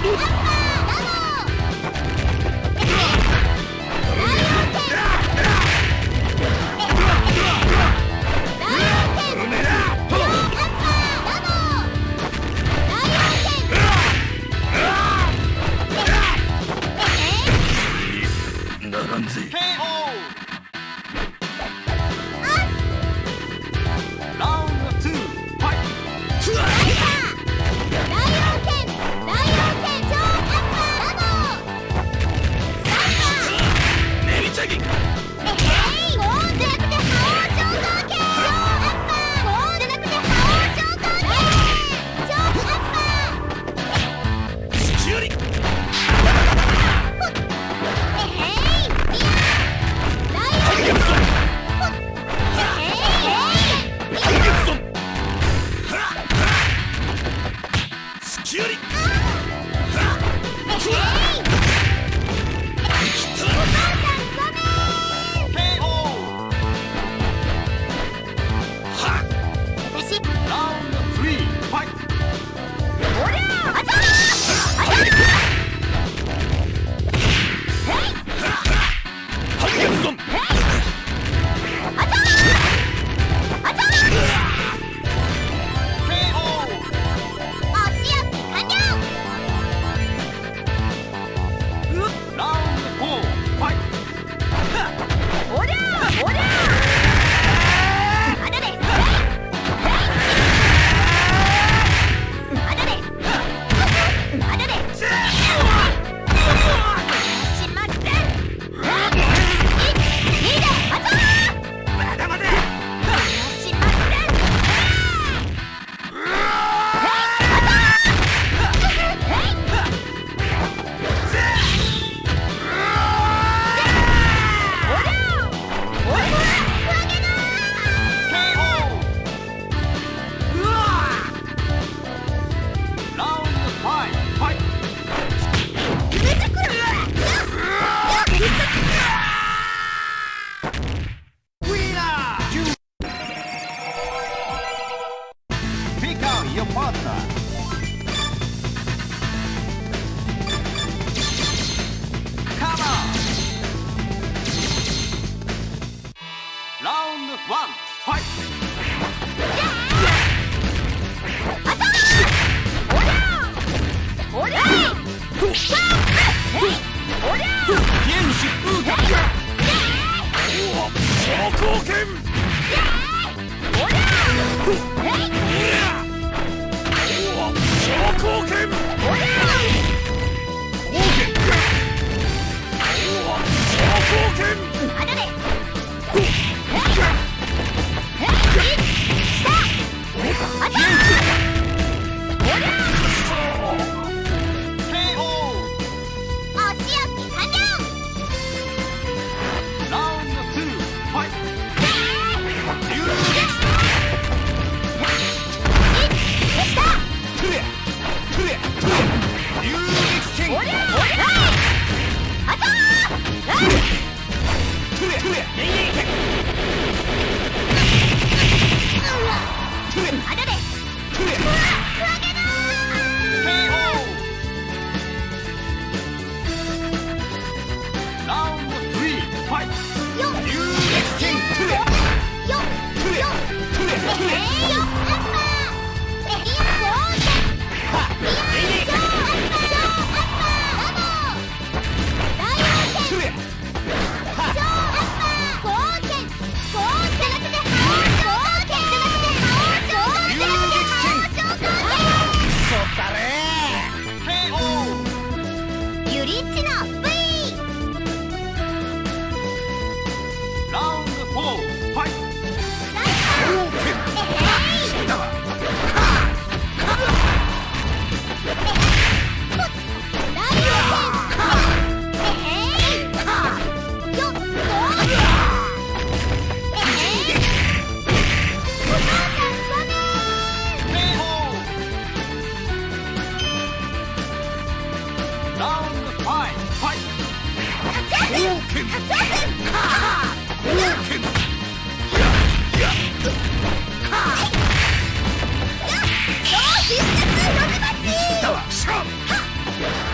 こ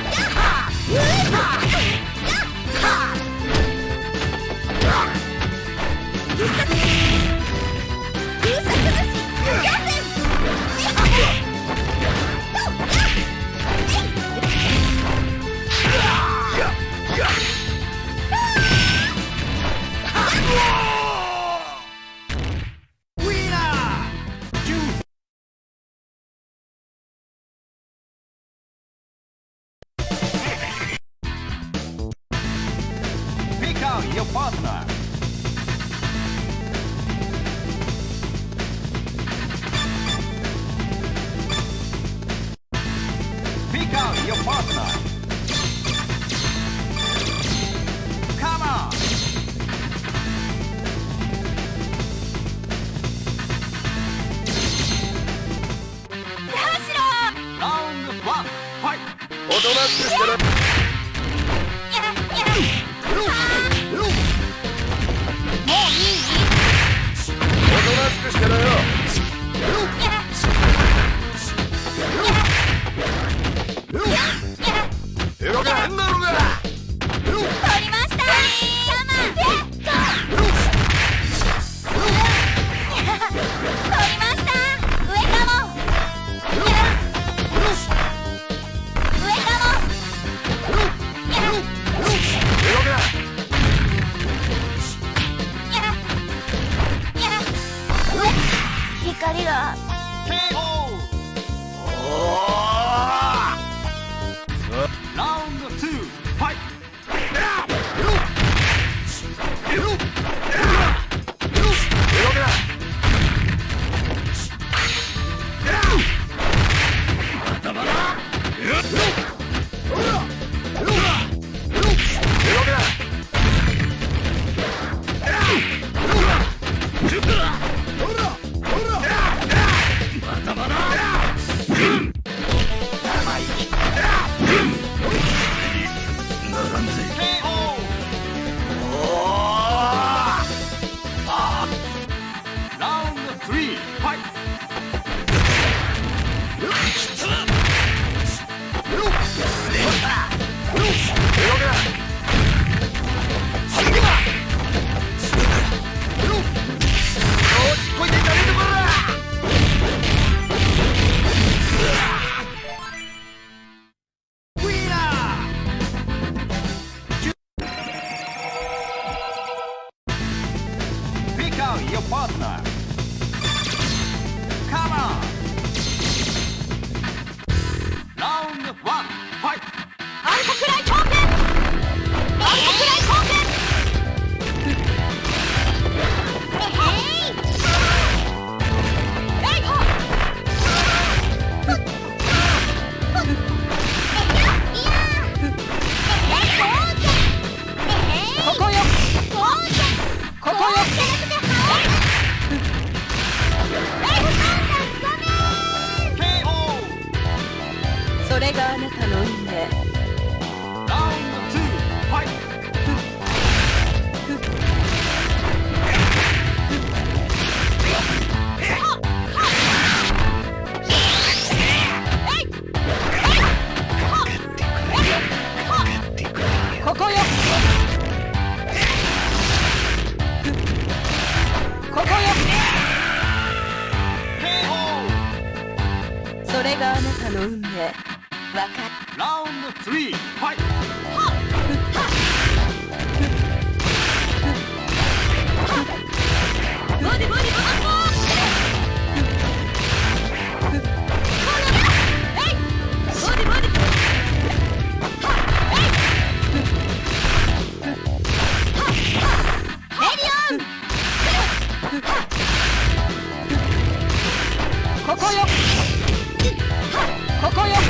your partner. Pick out your partner. Come on. Round one, fight. おとなしくしてろ。おとなしくしてろよ。動けへんだろうが。 取りました。カマン。取りました。上かも。上かも。 動けな。 光が。 ケーオー。Round two, fight. 動けな。 Your partner. Come on. Round one, fight. アンコクライコーペン。アンコクライコーペン。ここよ。ここよ。それがあなたの運命。 Round two, fight. ここよ。ここよ。それがあなたの運命。わかる。 Round three, fight. ボディボディボディここよ。ここよ。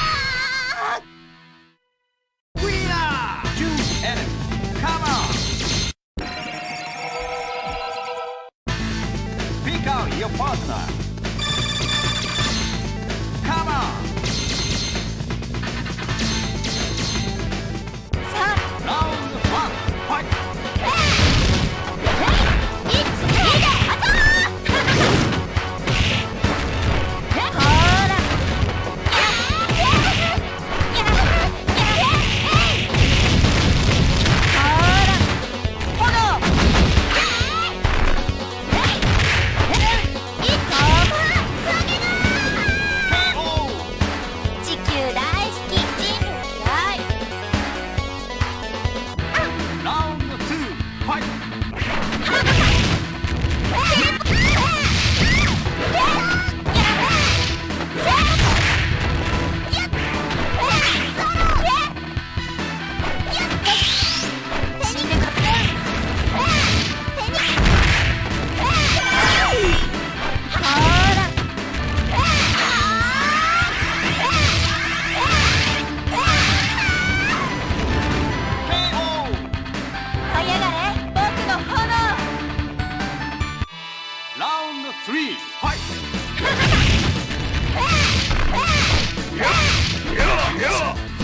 Winner! Choose enemy. Come on.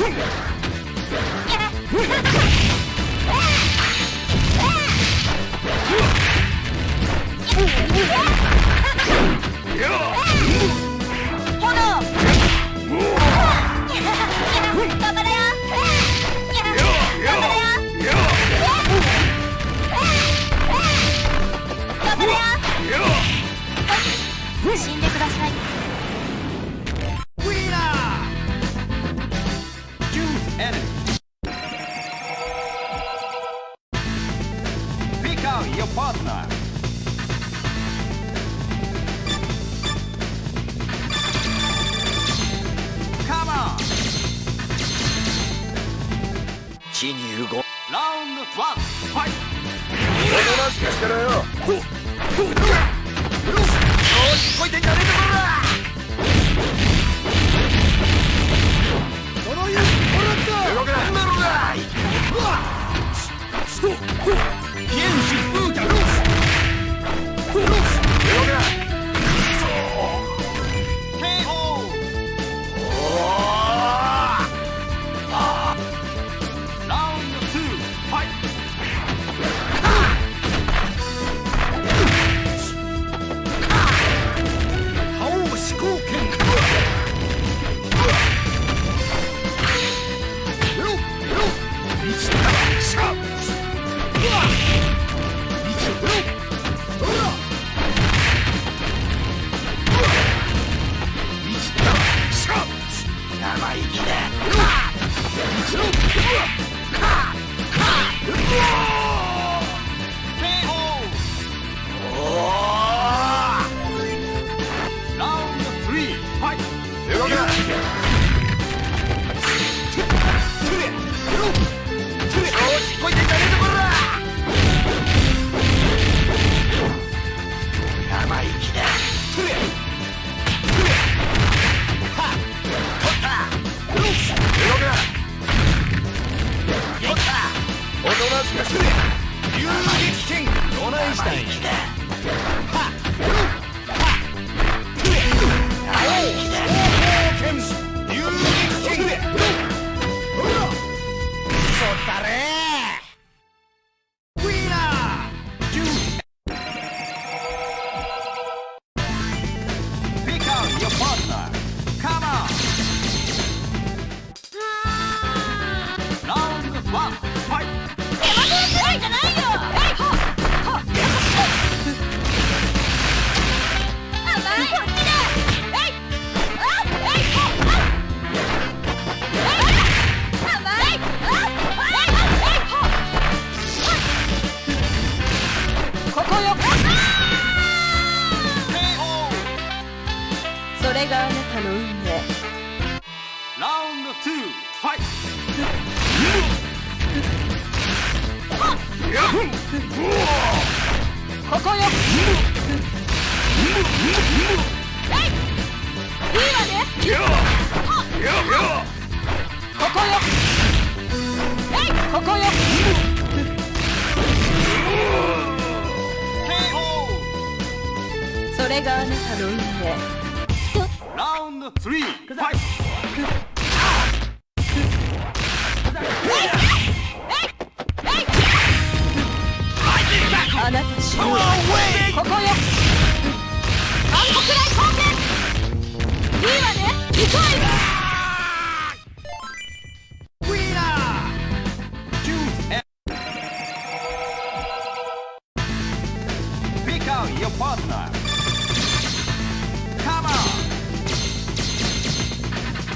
死んでください。 Your partner. Come on. 地に動 Round one. Fight. おとなしくしてろよ。よし、こいてんじゃねえところだ。この湯もらった動くな。なんだろうが。うわっ。 天使風脚。 動くな。 ケーオー。ラウンドツー。ファイト。 覇王思考権。生意気だ。 ケーオー。ラウンドスリー。ファイト。 動くな。よし、こいてんじゃねえところだ。生意気だ。動くな。おとなしくして遊撃権どないしたんや。はっ生意気だ。遊撃権そったれ。 それがあなたの運命。 ラウンドツー。ファイト。ここよ。いいわね。ここよ。ここよ。 ケーオー。 それがあなたの運命。 ラウンドスリー。ファイト。 あなた死ぬ。ここよ。暗黒大光線。いいわね。行くわよ。 Pick out your partner. Come on.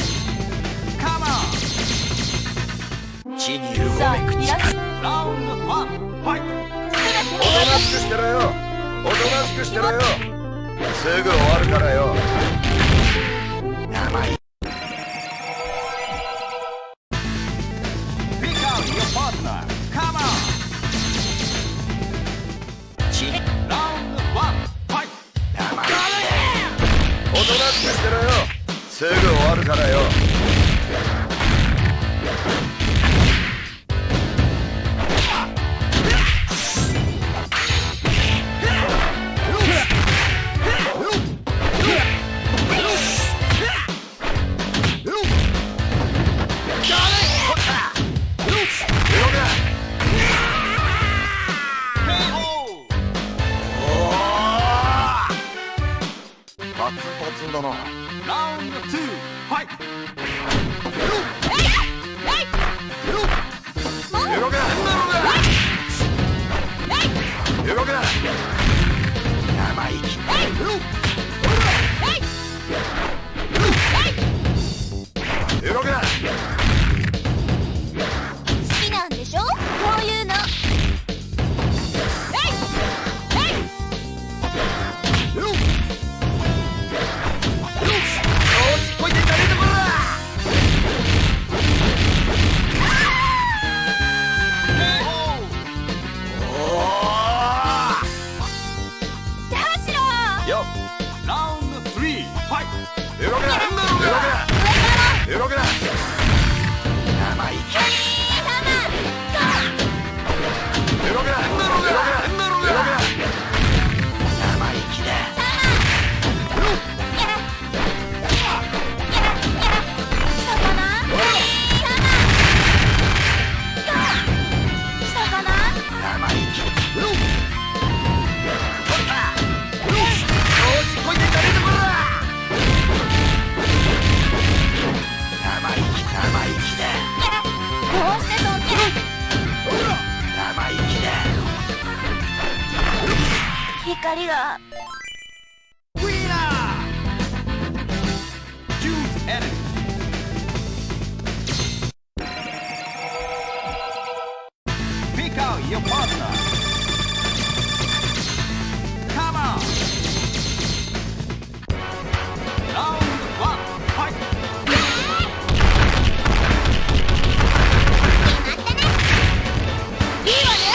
カモン。 地にうごさあめく力。 いらっしゃい。 ラウンドワンファイト。 おとなしくしてろよ。おとなしくしてろよ。すぐ終わるからよ。甘い。 ピックアウト your partner. Come on. 地にラウンドワンファイト。 甘い。おとなしくしてろよ。すぐ終わるからよ。だな。 ラウンドツーファイト。 動け動け生意気。動け好きなんでしょこういうの。 動けな生意気。動けな生意気だ。生意気。 光が。 ウィナー Choose enemy. Pick out your partner. Come on. Round one fight. いいわね。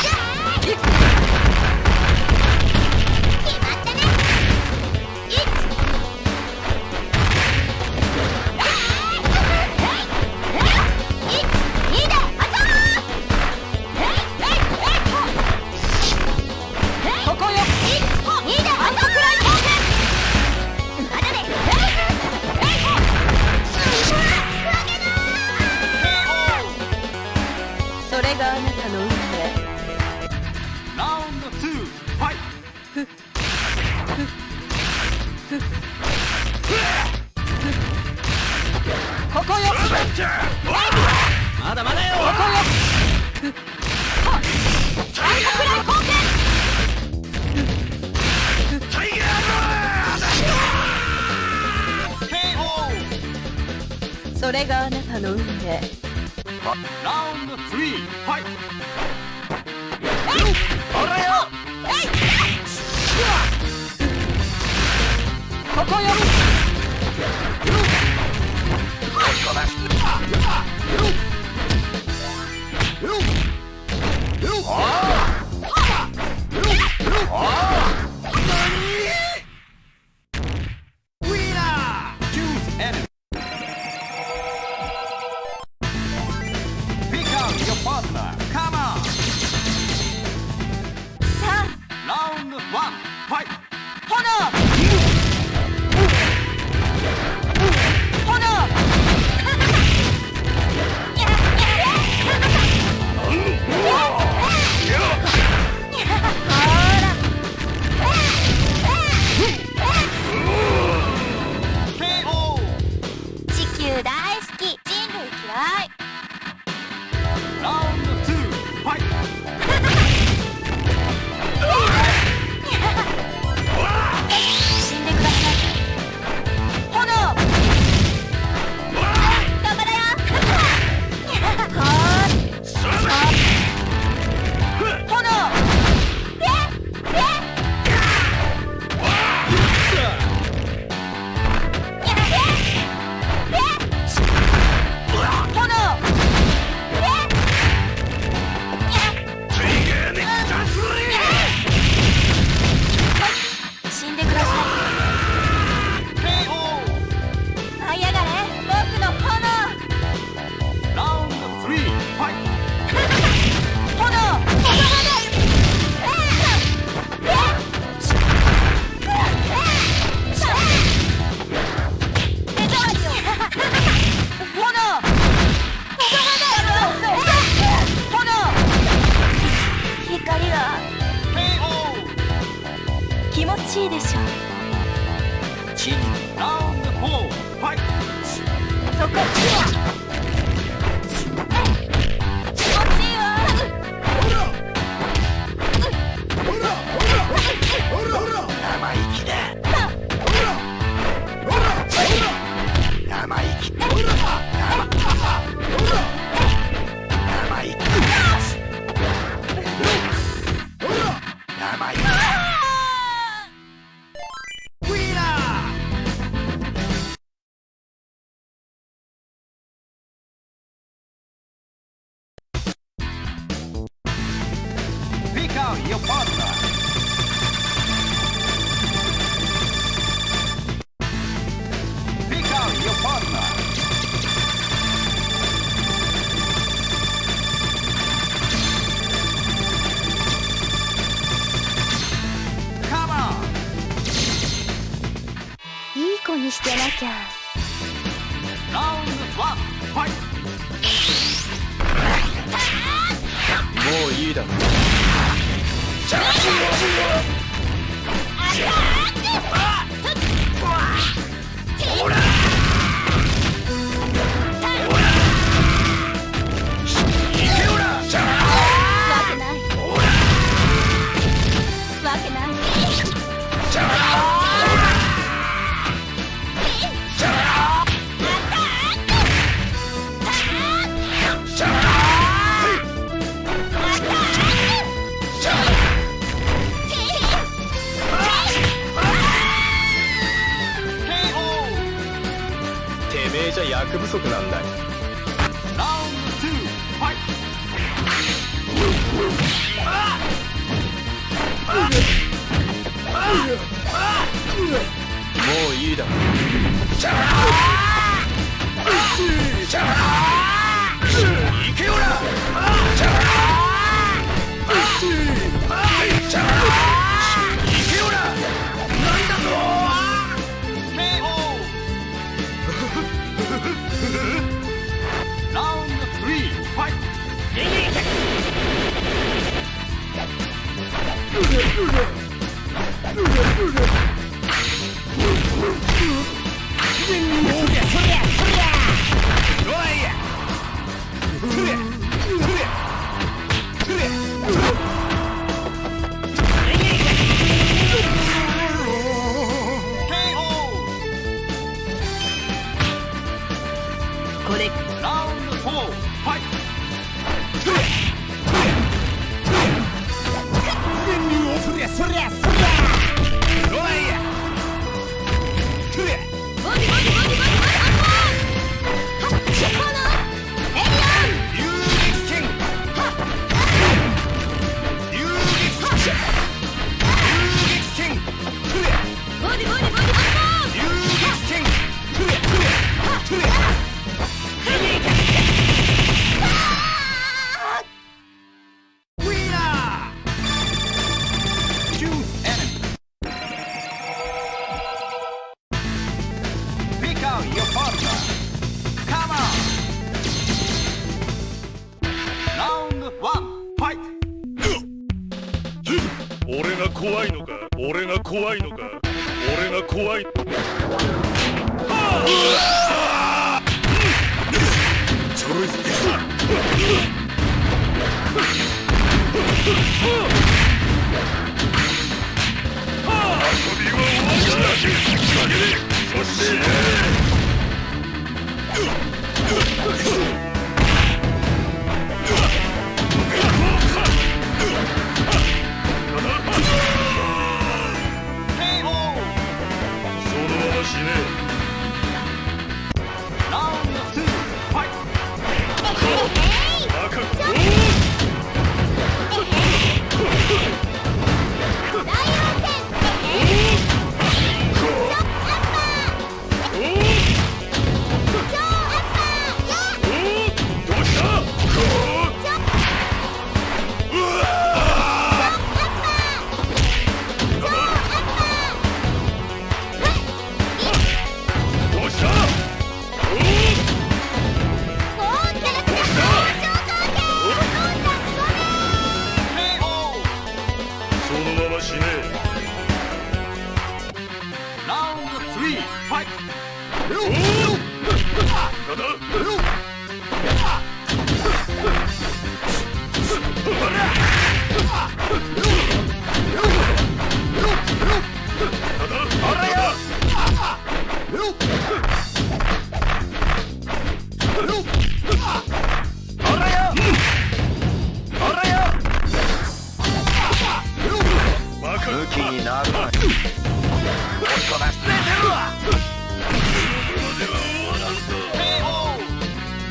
それがあなたの運命。 ラウンドツーファイト。 ここよ。 まだまだよ。 ここよ。暗黒光線。 タイガー ケーオー。 それがあなたの運命。 ラウンドスリーファイト。 あれよ。 ここよ。炎。 しいでしょう。 ラウンドフォー、ファイト。 そこ気持ちいいわ。 生意気だ。生意気。生意気。 Pick out your partner. Pick out your partner. Come on. いい子にしてなきゃ。 ラウンドワン、ファイト。 もういいだろ。ほら。行けよら。 わけない。わけない。 てめえじゃ役不足なんだよ。 ラウンドツー、ファイもういいだろ。行けよら。行けよら。なんだぞ。 ラウンドスリー、ファイト。 これラウンドフォー、ファイト。 そりゃそりゃそりゃ。 ボディボディボディボディボディはっこのエリオン遊撃剣。遊撃剣。 ボディボディボディボディ遊撃剣。 俺が怖いのか。俺が怖いのか。俺が怖い。ちょろいぞ。遊びは終わりだ。そして超アッパー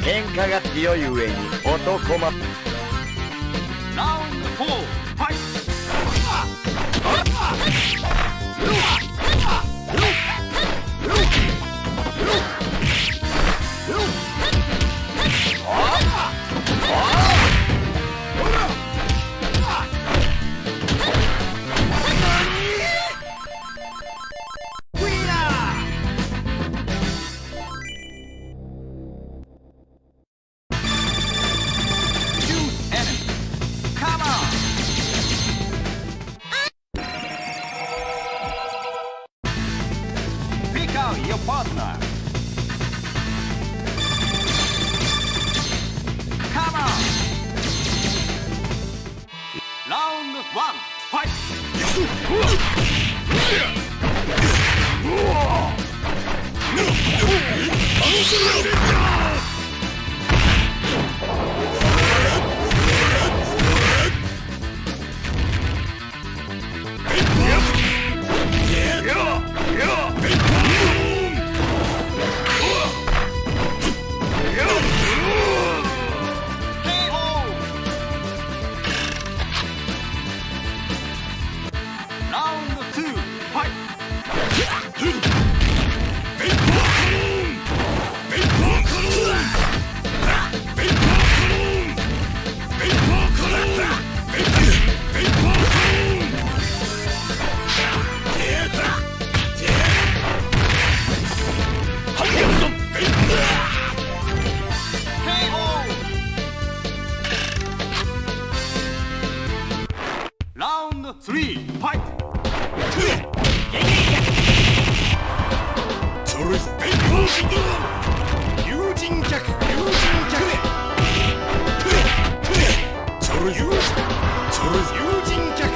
喧嘩が強い上に男ま。 ラウンドフォー、ファイト。Your partner. Come on. Round one, fight. Three, fight! Using jack, using jack. Using jack.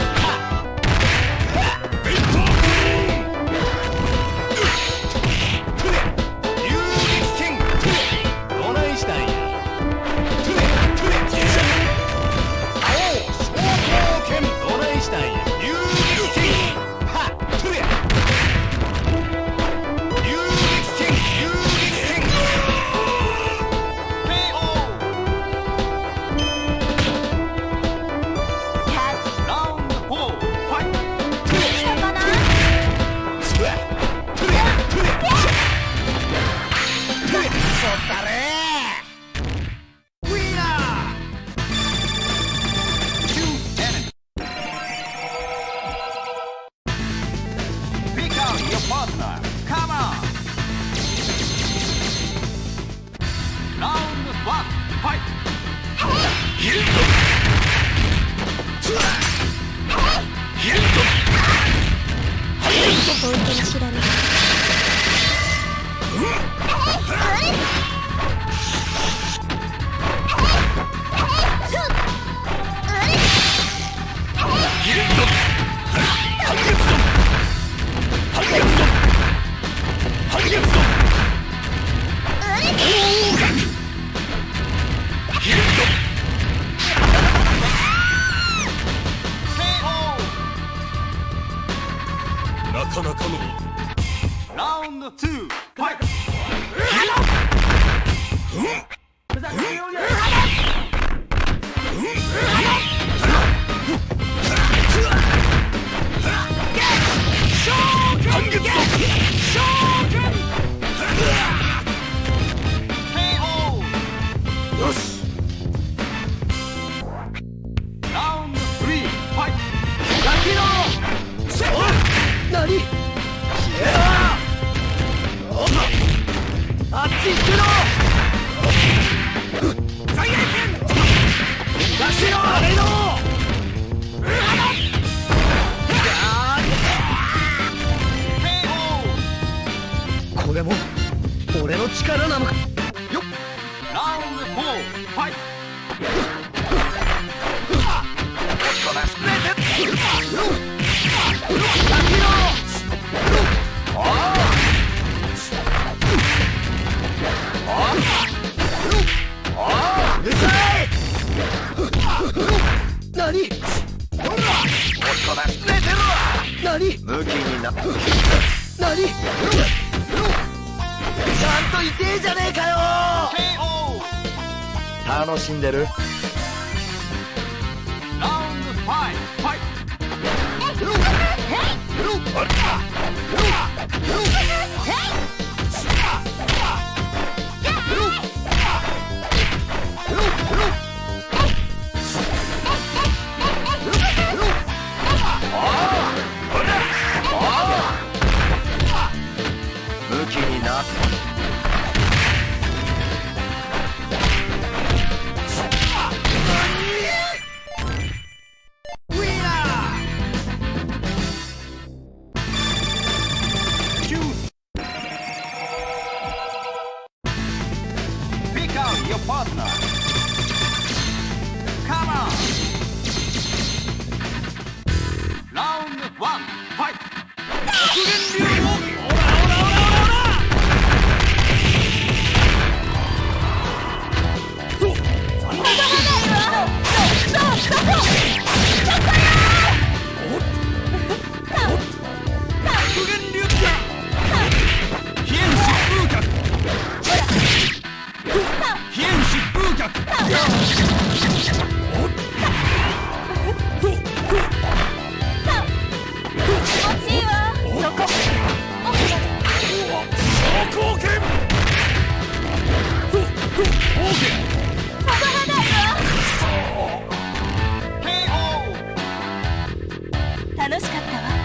なかなかの。ラウンドツー、ファイト。よし。ラウンドスリー、ファイト。何？あっち行くの！最大限！出しろ！あれの！これも俺の力なのかよっ！ラウンドフォー、ファイト！何？何？ムキになった。何？ちゃんと痛えじゃねえかよ！ 楽しんでる？ ラウンドファイブ、ファイト。 武器になって。 楽しかったわ。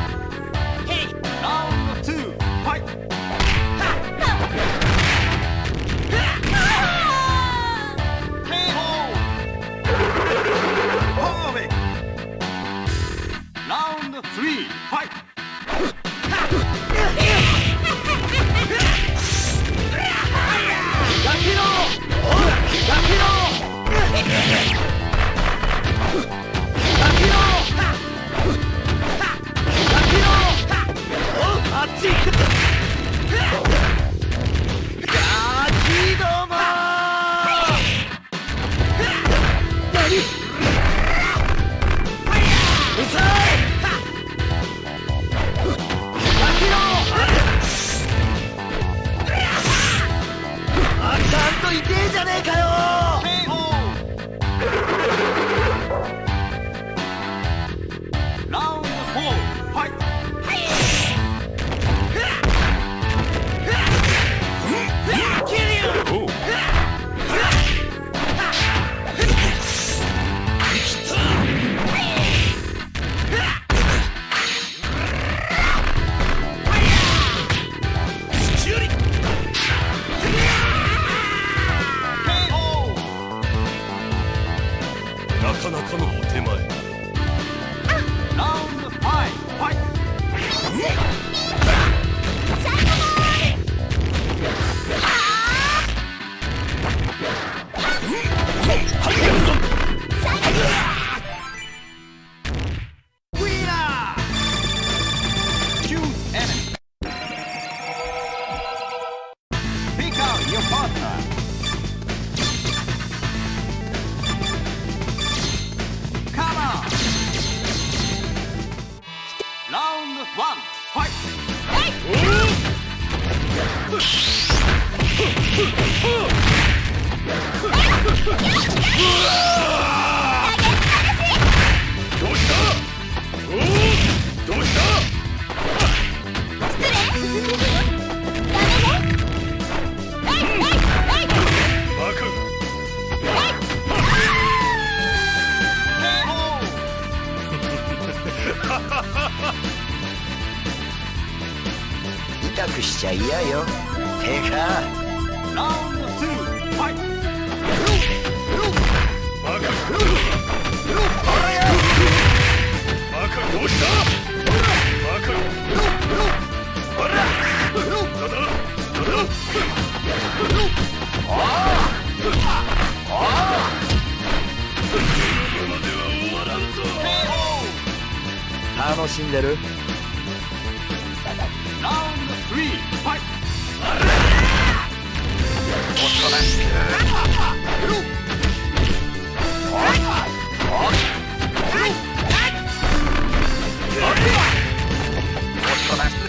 痛くしちゃ嫌よ。てか。 ラウンドツー、ファイト。バカ。あらや。バカどうした？バカ。あら。だだ。だだ。ああ。ああ。までは終わらんぞ。 楽しんでる？ ラウンドスリー、ファイト。おとなしく。おとなしく。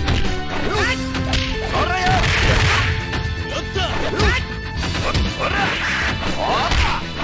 それよ。やった。おら。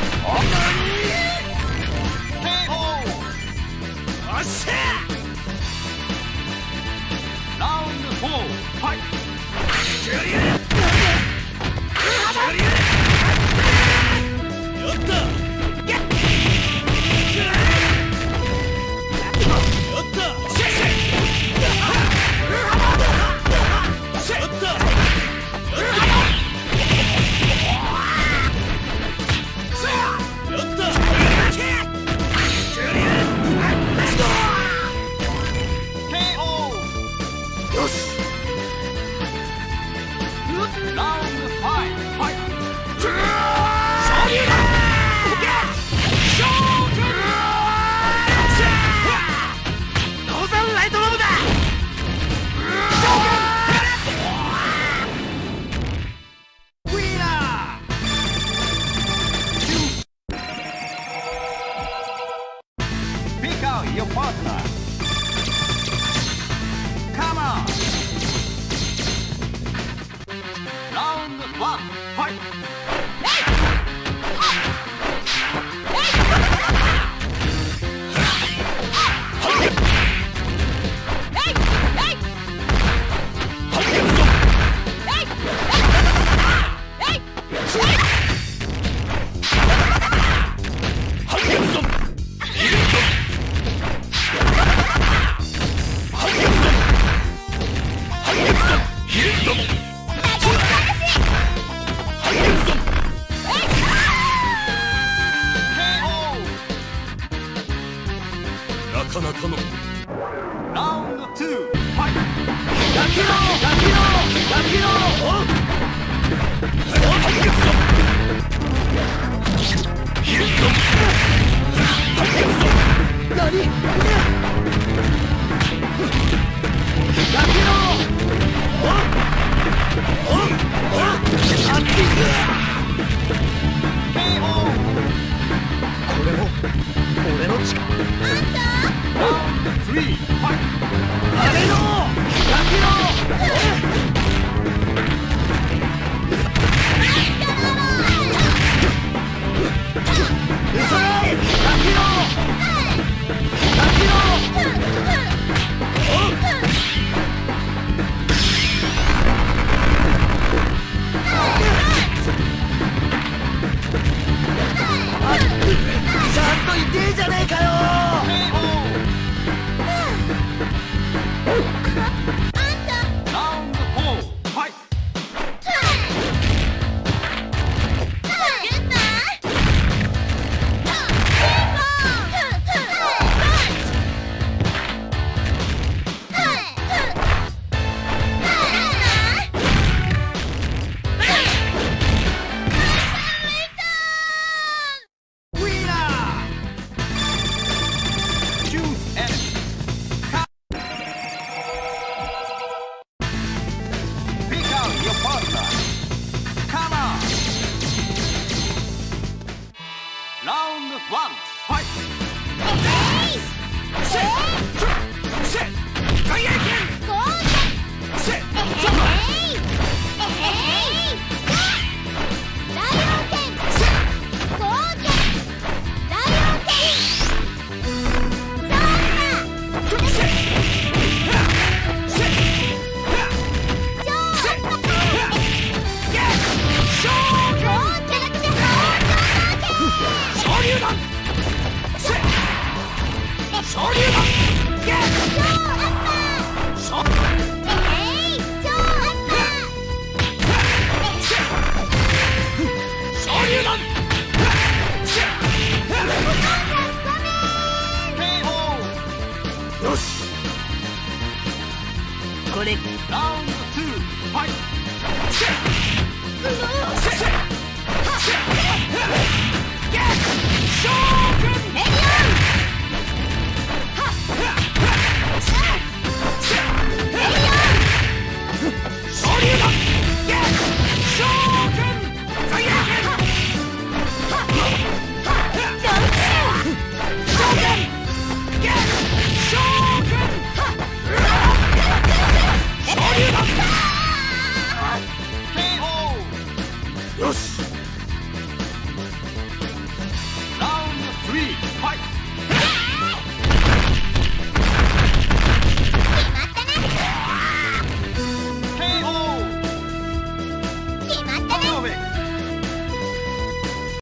ワンファイト。せっせっ